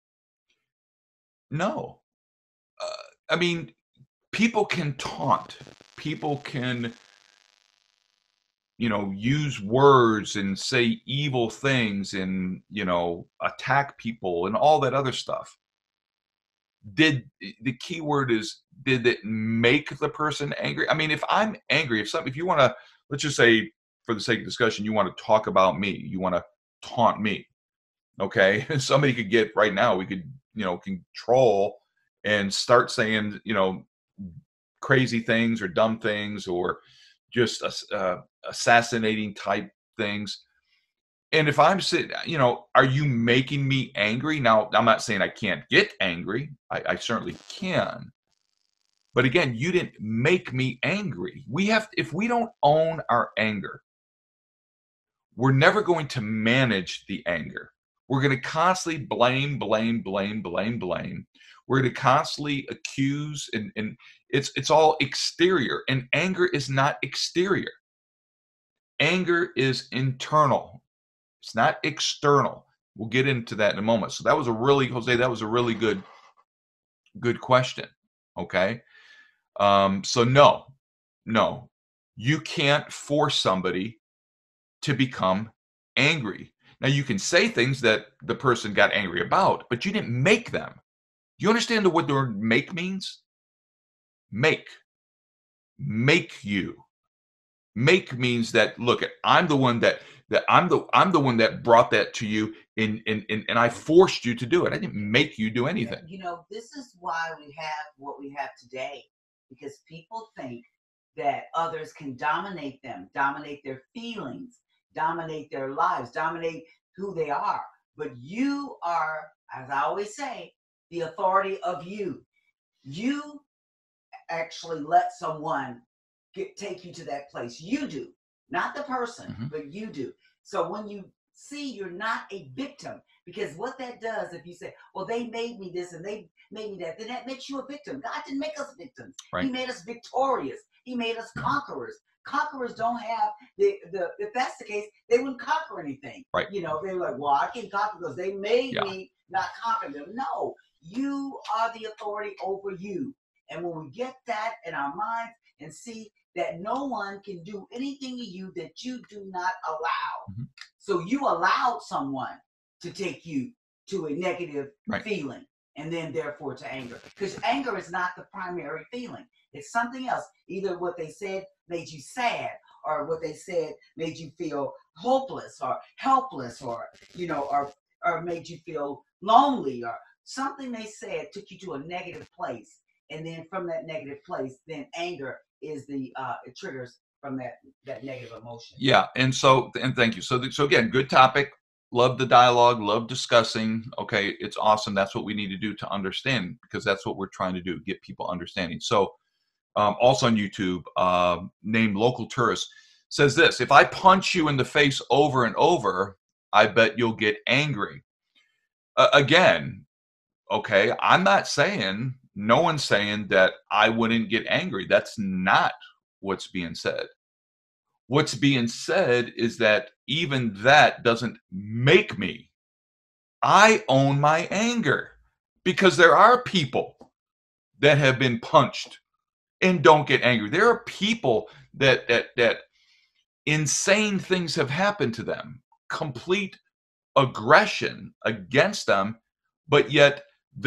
No. I mean, people can taunt. People can, use words and say evil things and, attack people and all that other stuff. The key word is, did it make the person angry? I mean, if I'm angry, if you want to, let's just say, for the sake of discussion, you want to talk about me, you want to taunt me, okay? Somebody could get right now, we could, control and start saying, crazy things or dumb things or just assassinating type things. And if I'm sitting, are you making me angry? Now, I'm not saying I can't get angry. I certainly can. But again, you didn't make me angry. If we don't own our anger, we're never going to manage the anger. We're going to constantly blame. We're going to constantly accuse, and it's all exterior. And anger is not exterior. Anger is internal. It's not external. We'll get into that in a moment. So Jose, that was a really good question. Okay. So no, you can't force somebody to become angry. Now, you can say things that the person got angry about, but you didn't make them. Do you understand what the word make means? Make you. Make means that, look, I'm the one that I'm the one that brought that to you, and I forced you to do it. I didn't make you do anything. This is why we have what we have today, because people think that others can dominate them, dominate their feelings, dominate their lives, dominate who they are. But you are, as I always say, the authority of you. You actually let someone take you to that place. You do, not the person, but you do. So when you see, you're not a victim, because what that does, if you say, well, they made me this and they made me that, then that makes you a victim. God didn't make us victims. Right. He made us victorious. He made us conquerors. Conquerors don't have if that's the case, they wouldn't conquer anything. Right. They're like, well, I can't conquer because they made me not conquer them. No, you are the authority over you. And when we get that in our minds and see that no one can do anything to you that you do not allow. So you allowed someone to take you to a negative feeling, and then therefore to anger. Because anger is not the primary feeling. It's something else. Either what they said made you sad, or what they said made you feel hopeless or helpless, or or made you feel lonely, or something they said took you to a negative place. And then from that negative place, then anger is the it triggers from that negative emotion. Yeah, and thank you. So again, good topic. Love the dialogue, love discussing. Okay, it's awesome. That's what we need to do to understand, because that's what we're trying to do, get people understanding. So also on YouTube, named Local Tourist says this: if I punch you in the face over and over, I bet you'll get angry. Again, okay, I'm not saying, no one's saying that I wouldn't get angry. That's not what's being said. What's being said is that even that doesn't make me. I own my anger, because there are people that have been punched and don't get angry. There are people that insane things have happened to them, complete aggression against them, but yet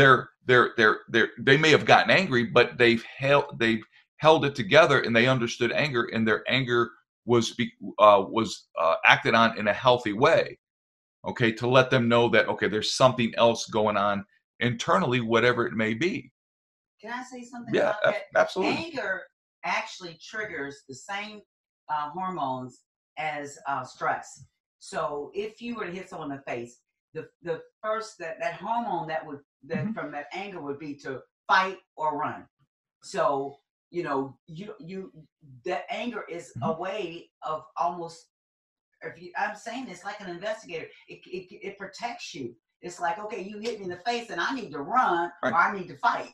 they may have gotten angry, but they've held it together, and they understood anger, and their anger was acted on in a healthy way, okay, to let them know that, okay, there's something else going on internally, whatever it may be. Can I say something Yeah, about that? absolutely. Anger actually triggers the same hormones as stress. So if you were to hit someone in the face, the first that hormone from that anger would be to fight or run. So you that anger is a way of almost, I'm saying this like an investigator, it protects you. It's like, okay, you hit me in the face and I need to run, right, or I need to fight,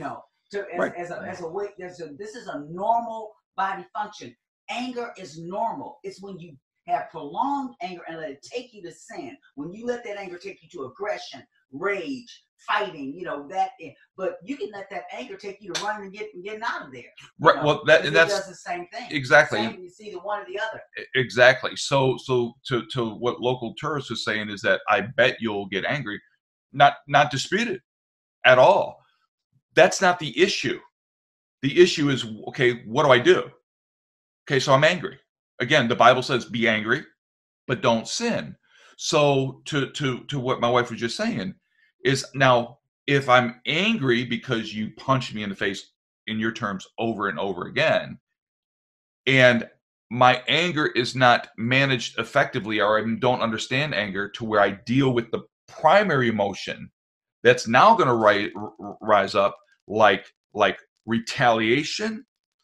as a way. This is a normal body function. Anger is normal. It's when you have prolonged anger and let it take you to sin. When you let that anger take you to aggression, rage, fighting, but you can let that anger take you to running and getting out of there. Right. Well, that's does the same thing. Exactly. It's either one or the other. Exactly. So to what Local Tourist is saying is that I bet you'll get angry. Not disputed at all. That's not the issue. The issue is, okay, what do I do? Okay, so I'm angry. Again, the Bible says be angry, but don't sin. So to what my wife was just saying is, now if I'm angry because you punched me in the face, in your terms, over and over again, and my anger is not managed effectively, or I don't understand anger to where I deal with the primary emotion that's now going to rise up, like retaliation,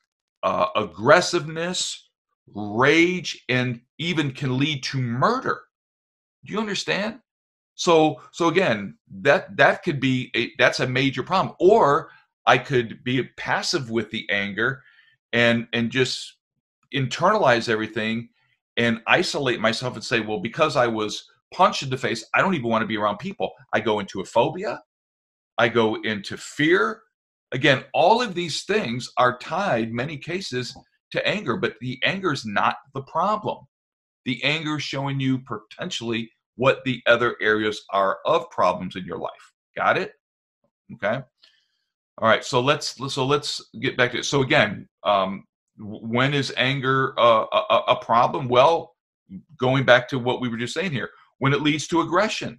aggressiveness, rage, and even can lead to murder. Do you understand? So again, that could be that's a major problem. Or I could be passive with the anger and just internalize everything and isolate myself and say, well, because I was punched in the face, I don't even want to be around people. I go into a phobia. I go into fear. Again, all of these things are tied, many cases, to anger, but the anger is not the problem. The anger is showing you potentially what the other areas are of problems in your life. Got it? Okay. All right. So let's get back to it. So again, when is anger a problem? Well, going back to what we were just saying here, when it leads to aggression.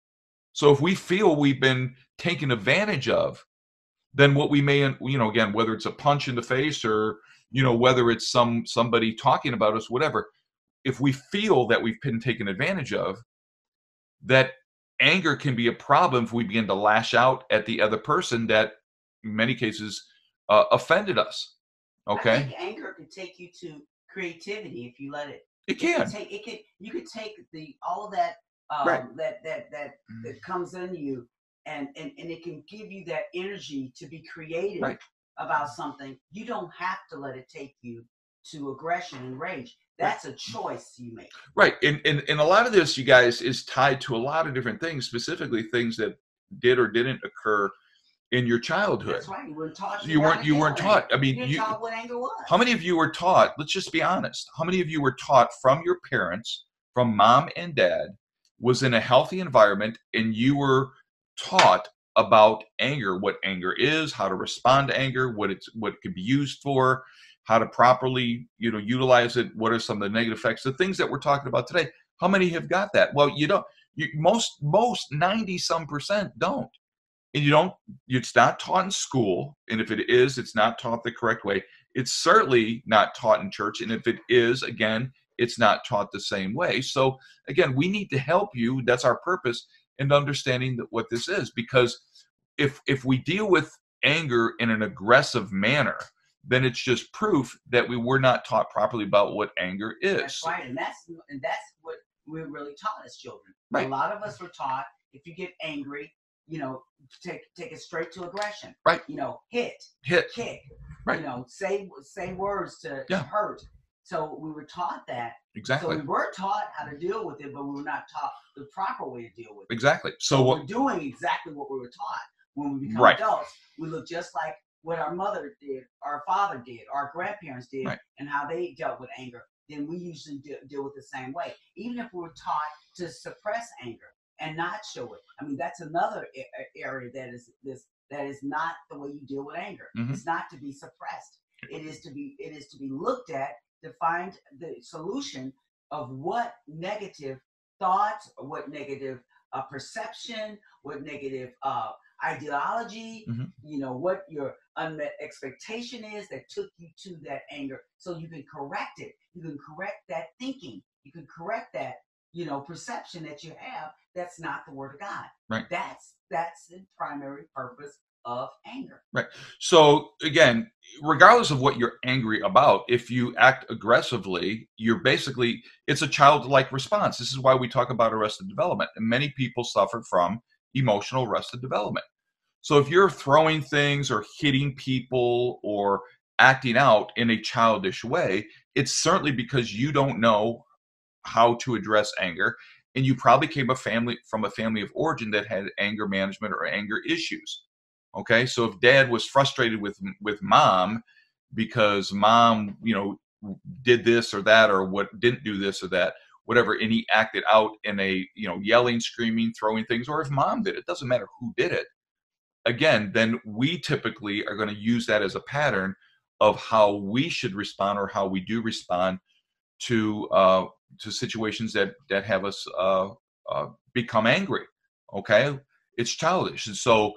So if we feel we've been taken advantage of, then what we may, again, whether it's a punch in the face or, whether it's somebody talking about us, whatever, if we feel that we've been taken advantage of, that anger can be a problem if we begin to lash out at the other person that in many cases offended us. Okay. I think anger can take you to creativity if you let it. It can. You could take all of that right. that comes in you, and it can give you that energy to be creative right. about something. You don't have to let it take you to aggression and rage. That's a choice you make. Right. And a lot of this, you guys, is tied to a lot of different things, specifically things that did or didn't occur in your childhood. That's right. You weren't taught. You weren't taught. I mean, you weren't taught what anger was. How many of you were taught? Let's just be honest. How many of you were taught from your parents, from mom and dad, was in a healthy environment, and you were taught about anger, what anger is, how to respond to anger, what it can be used for, how to properly, utilize it, what are some of the negative effects, the things that we're talking about today. How many have got that? Well, you don't. Most 90% don't. And it's not taught in school. And if it is, it's not taught the correct way. It's certainly not taught in church. And if it is, again, it's not taught the same way. So again, we need to help you. That's our purpose in understanding that what this is, because if we deal with anger in an aggressive manner, then it's just proof that we were not taught properly about what anger is. That's right, and that's what we're really taught as children. Right. A lot of us were taught if you get angry, take it straight to aggression. Right. Hit, kick. Right. Say words to hurt. So we were taught that. Exactly. So we were taught how to deal with it, but we were not taught the proper way to deal with it. Exactly. So we're doing exactly what we were taught. When we become adults, we look just like what our mother did, our father did, our grandparents did, and how they dealt with anger. Then we usually deal with the same way. Even if we were taught to suppress anger and not show it. I mean, that's another area that is not the way you deal with anger. Mm-hmm. It's not to be suppressed. It is to be looked at to find the solution of what negative thoughts, or what negative perception, what negative ideology, what your unmet expectation is that took you to that anger, so you can correct it. You can correct that thinking. You can correct that, perception that you have that's not the word of God. Right. That's the primary purpose of anger. Right. So again, regardless of what you're angry about, if you act aggressively, it's a childlike response. This is why we talk about arrested development. And many people suffer from emotional arrested development. So if you're throwing things or hitting people or acting out in a childish way, it's certainly because you don't know how to address anger. And you probably came from a family of origin that had anger management or anger issues. Okay, so if dad was frustrated with mom because mom, did this or that, or didn't do this or that, whatever, and he acted out in a, yelling, screaming, throwing things, or if mom did it, doesn't matter who did it. Again, then we typically are going to use that as a pattern of how we should respond, or how we do respond to situations that have us become angry. Okay, it's childish, and so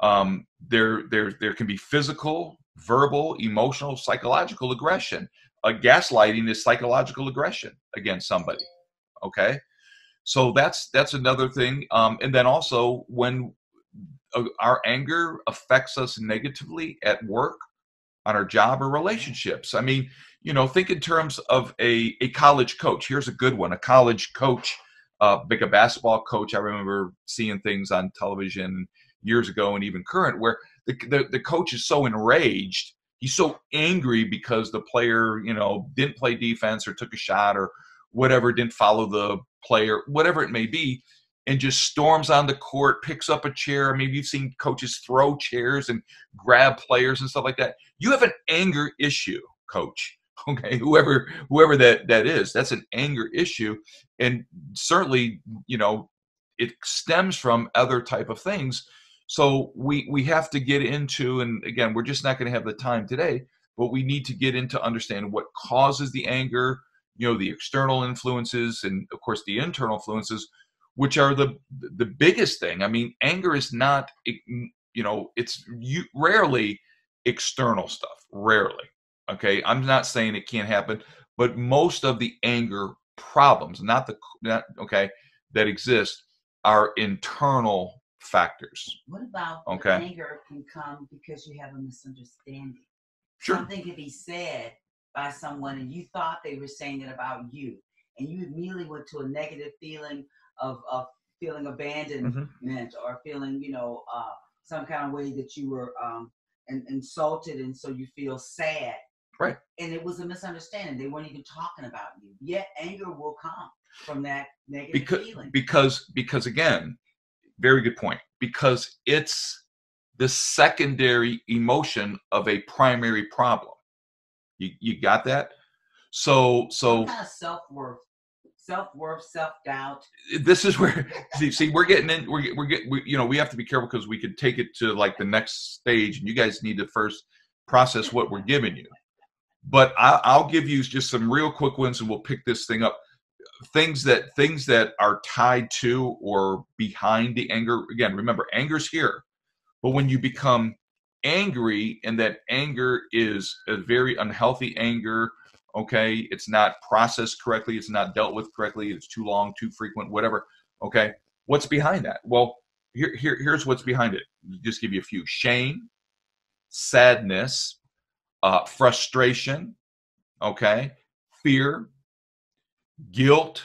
there can be physical, verbal, emotional, psychological aggression. Gaslighting is psychological aggression against somebody. Okay, so that's another thing. And then also when our anger affects us negatively at work, on our job, or relationships. I mean, think in terms of a college coach. Here's a good one. A college coach, like a basketball coach. I remember seeing things on television years ago, and even current, where the coach is so enraged, he's so angry because the player, didn't play defense or took a shot or whatever, didn't follow the player, whatever it may be, and just storms on the court, picks up a chair. Maybe you've seen coaches throw chairs and grab players and stuff like that. You have an anger issue, coach. Okay, whoever that is, that's an anger issue, and certainly, it stems from other type of things. So we have to get into, and again, we're just not going to have the time today, but we need to get into understanding what causes the anger, the external influences, and of course the internal influences, which are the biggest thing. I mean, anger is not, it's rarely external stuff, rarely. Okay, I'm not saying it can't happen, but most of the anger problems, that exist, are internal factors. What about anger can come because you have a misunderstanding? Sure. Something could be said by someone and you thought they were saying it about you, and you immediately went to a negative feeling of feeling abandonment, or feeling, some kind of way that you were insulted, and so you feel sad. Right. And it was a misunderstanding. They weren't even talking about you. Yet anger will come from that negative feeling. Because again, very good point. Because it's the secondary emotion of a primary problem. You got that? So some kind of self-worth, self-doubt. This is where see we're getting in. We have to be careful, because we could take it to like the next stage, and you guys need to first process what we're giving you. But I'll give you just some real quick ones, and we'll pick this thing up. Things that are tied to or behind the anger. Again, remember, anger's here, but when you become angry, and that anger is a very unhealthy anger. Okay, it's not processed correctly, it's not dealt with correctly, it's too long, too frequent, whatever. Okay, what's behind that? Well, here's what's behind it. Just give you a few: shame, sadness, frustration, okay, fear, guilt,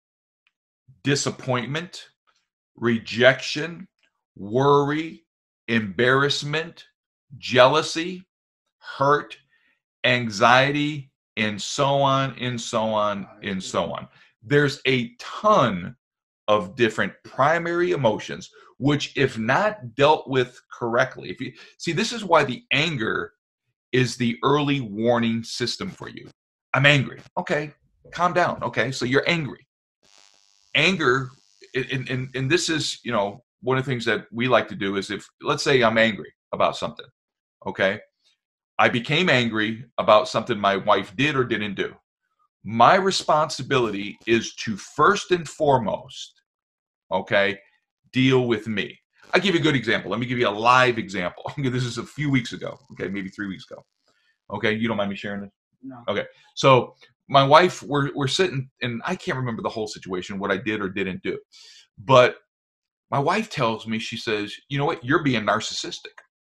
disappointment, rejection, worry, embarrassment, jealousy, hurt, anxiety, and so on and so on and so on. There's a ton of different primary emotions, which, if not dealt with correctly, if you see, this is why the anger is the early warning system for you. I'm angry. Okay, calm down. Okay, so you're angry. Anger, and this is, one of the things that we like to do is, if, let's say I'm angry about something, okay? I became angry about something my wife did or didn't do. My responsibility is to first and foremost, okay, deal with me. I'll give you a good example. Let me give you a live example. This is a few weeks ago, okay, maybe 3 weeks ago. Okay, you don't mind me sharing this? No. Okay, so my wife, we're sitting, and I can't remember the whole situation, what I did or didn't do. But my wife tells me, she says, you know what, you're being narcissistic.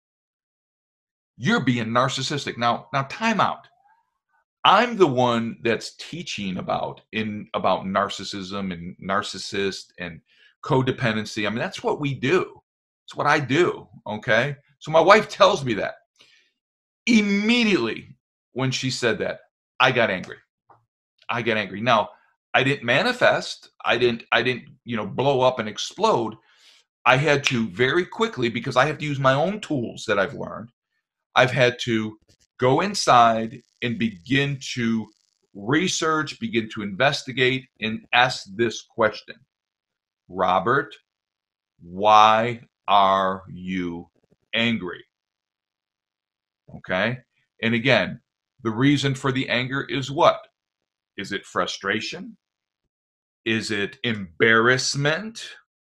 You're being narcissistic. Now time out. I'm the one that's teaching about narcissism and narcissist and codependency. I mean, that's what we do. It's what I do. Okay. So my wife tells me that. Immediately when she said that, I got angry. Now, I didn't manifest. I didn't, blow up and explode. I had to very quickly, because I have to use my own tools that I've learned. I've had to go inside and begin to research, begin to investigate, and ask this question: Robert, why are you angry? Okay. And again, the reason for the anger is what? Is it frustration? Is it embarrassment?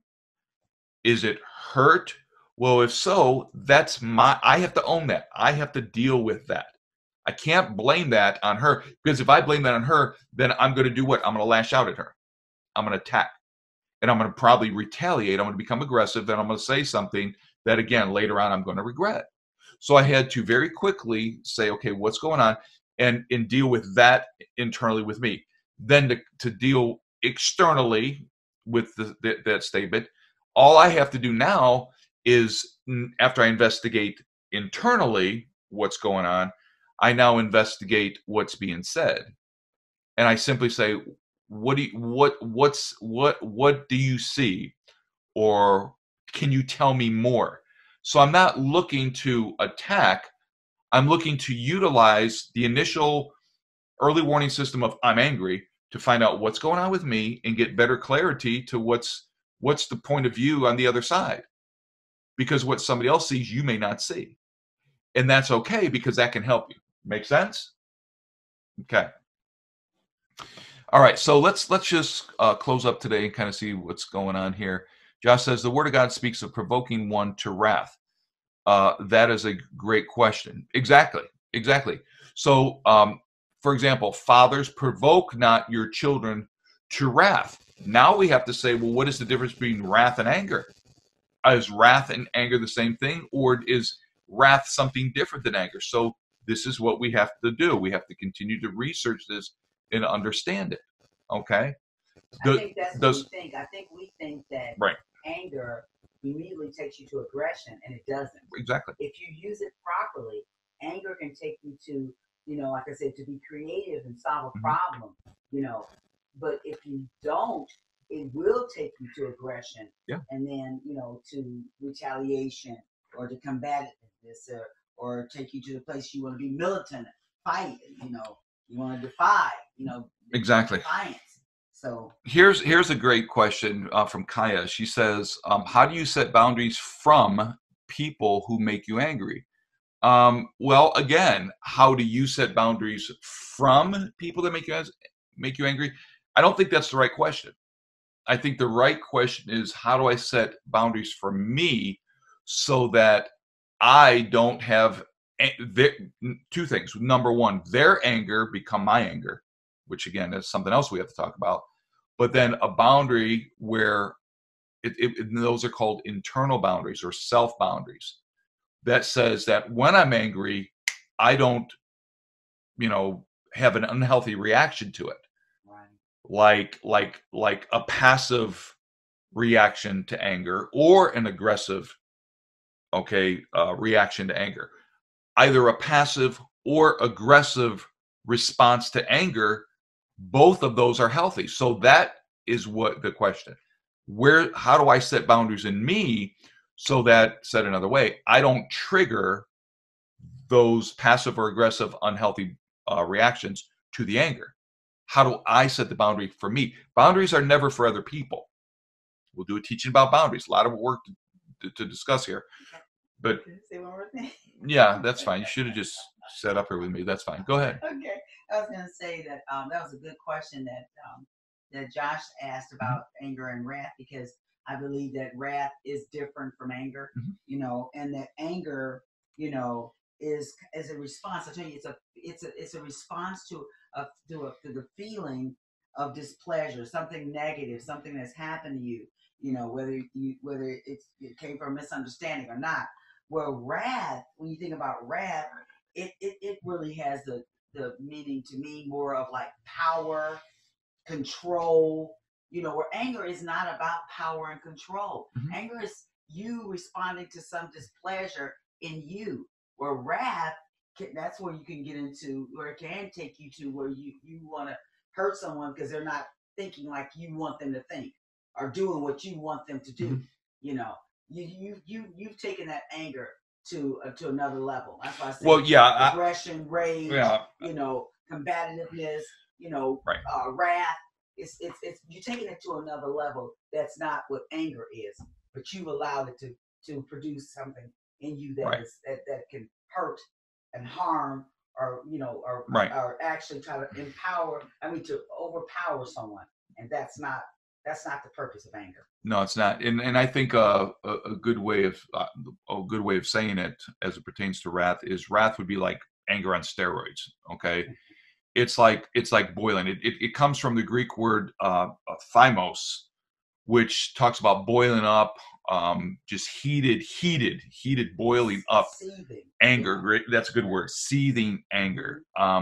Is it hurt? Well, if so, I have to own that. I have to deal with that. I can't blame that on her, because if I blame that on her, then I'm going to do what? I'm going to lash out at her. I'm going to attack, and I'm going to probably retaliate. I'm going to become aggressive, and I'm going to say something that, again, later on I'm going to regret. So I had to very quickly say, okay, what's going on, and deal with that internally with me. Then to deal externally with that statement, all I have to do now is, after I investigate internally what's going on, I now investigate what's being said. And I simply say, what do you see? Or can you tell me more? So I'm not looking to attack. I'm looking to utilize the initial early warning system of I'm angry to find out what's going on with me and get better clarity to what's the point of view on the other side. Because what somebody else sees, you may not see. And that's okay, because that can help you. Make sense? Okay. All right, so let's just close up today and kind of see what's going on here. Josh says, the Word of God speaks of provoking one to wrath. That is a great question. Exactly. So, for example, fathers, provoke not your children to wrath. Now we have to say, well, what is the difference between wrath and anger? Is wrath and anger the same thing, or is wrath something different than anger? So this is what we have to do. We have to continue to research this and understand it. Okay? I think that's what we think. I think we think that right. Anger immediately takes you to aggression, and it doesn't. Exactly. If you use it properly, anger can take you to, like I said, to be creative and solve a problem, But if you don't, it will take you to aggression, and then, to retaliation, or to combativeness, or take you to the place you want to be militant, fight, you want to defy, exactly. defiance. So here's a great question from Kaya. She says, how do you set boundaries from people who make you angry? Well, again, how do you set boundaries from people that make you angry? I don't think that's the right question. I think the right question is, how do I set boundaries for me so that I don't have two things. Number one, their anger become my anger, which again is something else we have to talk about. But then a boundary where those are called internal boundaries or self boundaries that says that when I'm angry, I don't, have an unhealthy reaction to it. Right. Like a passive reaction to anger or an aggressive, reaction to anger. Either a passive or aggressive response to anger, both of those are healthy. So that is what the question. How do I set boundaries in me so that, said another way, I don't trigger those passive or aggressive unhealthy reactions to the anger? How do I set the boundary for me? Boundaries are never for other people. We'll do a teaching about boundaries. A lot of work to discuss here. But say one more thing. Yeah, that's fine. You should have just set up here with me. That's fine. Go ahead. Okay, I was going to say that that was a good question that Josh asked about anger and wrath, because I believe that wrath is different from anger, and that anger, is a response. I tell you, it's a response to the feeling of displeasure, something negative, something that's happened to you. Whether it came from a misunderstanding or not. Well, wrath, when you think about wrath, it really has the meaning to me more of like power, control, where anger is not about power and control. Anger is you responding to some displeasure in you, where wrath, that's where you can get into, where it can take you to where you want to hurt someone because they're not thinking like you want them to think or doing what you want them to do. You've taken that anger to another level. That's why I say, well, yeah, aggression, rage, combativeness, right. Wrath. It's you're taking it to another level. That's not what anger is, but you allowed it to produce something in you that is that can hurt and harm, or or actually try to empower. To overpower someone, and that's not the purpose of anger. No, it's not. And I think a good way of saying it as it pertains to wrath would be like anger on steroids. Okay, it's like boiling. It comes from the Greek word thymos, which talks about boiling up, just heated, boiling up anger. That's a good word. Seething anger.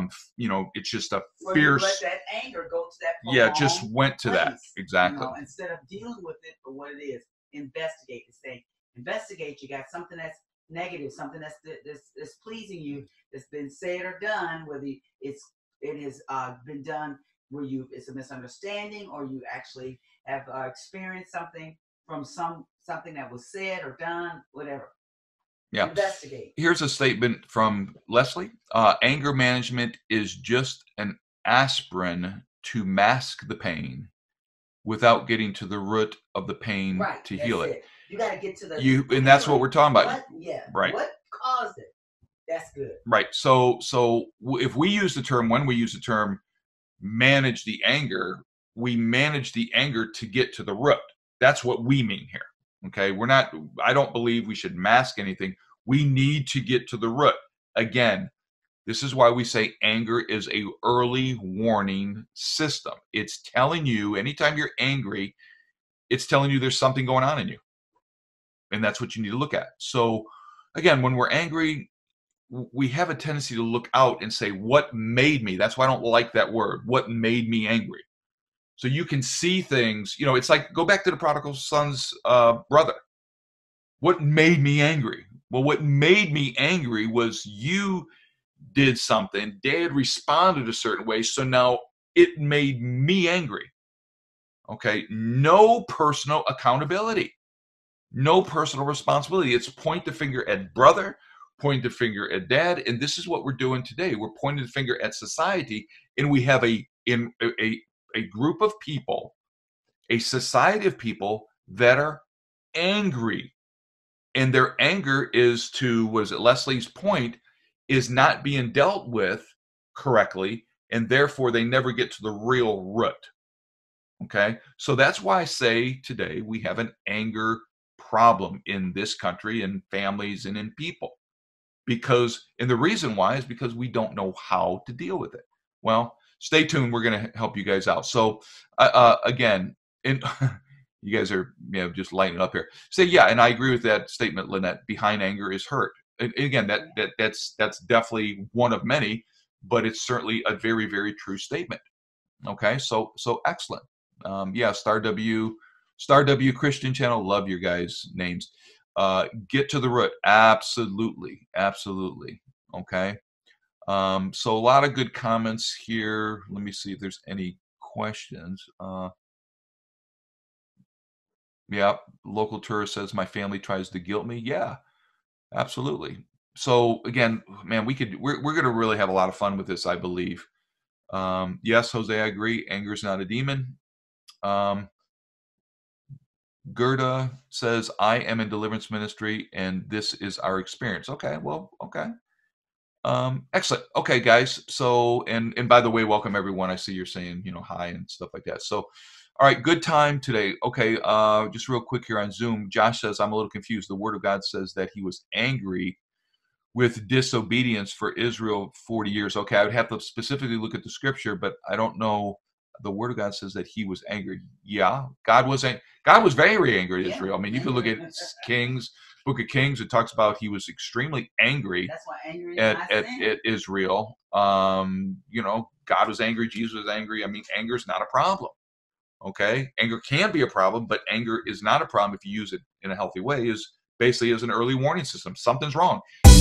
It's just a fierce. You let that anger go to that. Yeah, just went to that. Exactly. Instead of dealing with it for what it is, investigate the thing. Investigate. You got something that's negative, something that's pleasing you, that's been said or done, whether it has been done where it's a misunderstanding, or you actually have experienced something from something that was said or done, whatever. Yeah. Investigate. Here's a statement from Leslie. Anger management is just an aspirin to mask the pain without getting to the root of the pain to heal it. You got to get to the and that's what we're talking about. Right. What caused it? That's good. Right. So if we use the term manage the anger, we manage the anger to get to the root. That's what we mean here. Okay, I don't believe we should mask anything. We need to get to the root. Again, this is why we say anger is a early warning system. It's telling you, anytime you're angry, it's telling you there's something going on in you. And that's what you need to look at. So again, when we're angry, we have a tendency to look out and say, what made me? That's why I don't like that word. What made me angry? So you can see things, it's like, go back to the prodigal son's brother. What made me angry? Well, what made me angry was you did something, Dad responded a certain way, so now it made me angry. Okay, no personal accountability, no personal responsibility. It's point the finger at brother, point the finger at dad, and this is what we're doing today. We're pointing the finger at society, and we have a group of people, a society of people that are angry. And their anger is Leslie's point, is not being dealt with correctly, and therefore they never get to the real root. Okay? So that's why I say today we have an anger problem in this country, in families, and in people. and the reason why is because we don't know how to deal with it. Well, stay tuned. We're going to help you guys out. So again, you guys are just lighting up here. So yeah, and I agree with that statement, Lynette. Behind anger is hurt. And again, that's definitely one of many, but it's certainly a very, very true statement. Okay, so excellent. Yeah, Star W Christian Channel. Love your guys' names. Get to the root. Absolutely, absolutely. Okay. So a lot of good comments here. Let me see if there's any questions. Yeah, local tourist says my family tries to guilt me. Yeah, absolutely. So again, man, we're going to really have a lot of fun with this, I believe. Yes, Jose, I agree. Anger is not a demon. Gerda says, I am in deliverance ministry and this is our experience. Okay, well, okay. Excellent. Okay, guys. So, and by the way, welcome everyone. I see you're saying, hi and stuff like that. So, all right, good time today. Okay, just real quick here on Zoom. Josh says, I'm a little confused. The word of God says that he was angry with disobedience for Israel 40 years. Okay, I would have to specifically look at the scripture, but I don't know. The word of God says that he was angry. Yeah, God was very angry at Israel. I mean, you can look at Kings, Book of Kings. It talks about he was extremely angry. That's why angry at Israel. God was angry. Jesus was angry. I mean, anger is not a problem. Okay, anger can be a problem, but anger is not a problem if you use it in a healthy way. Is basically as an early warning system. Something's wrong.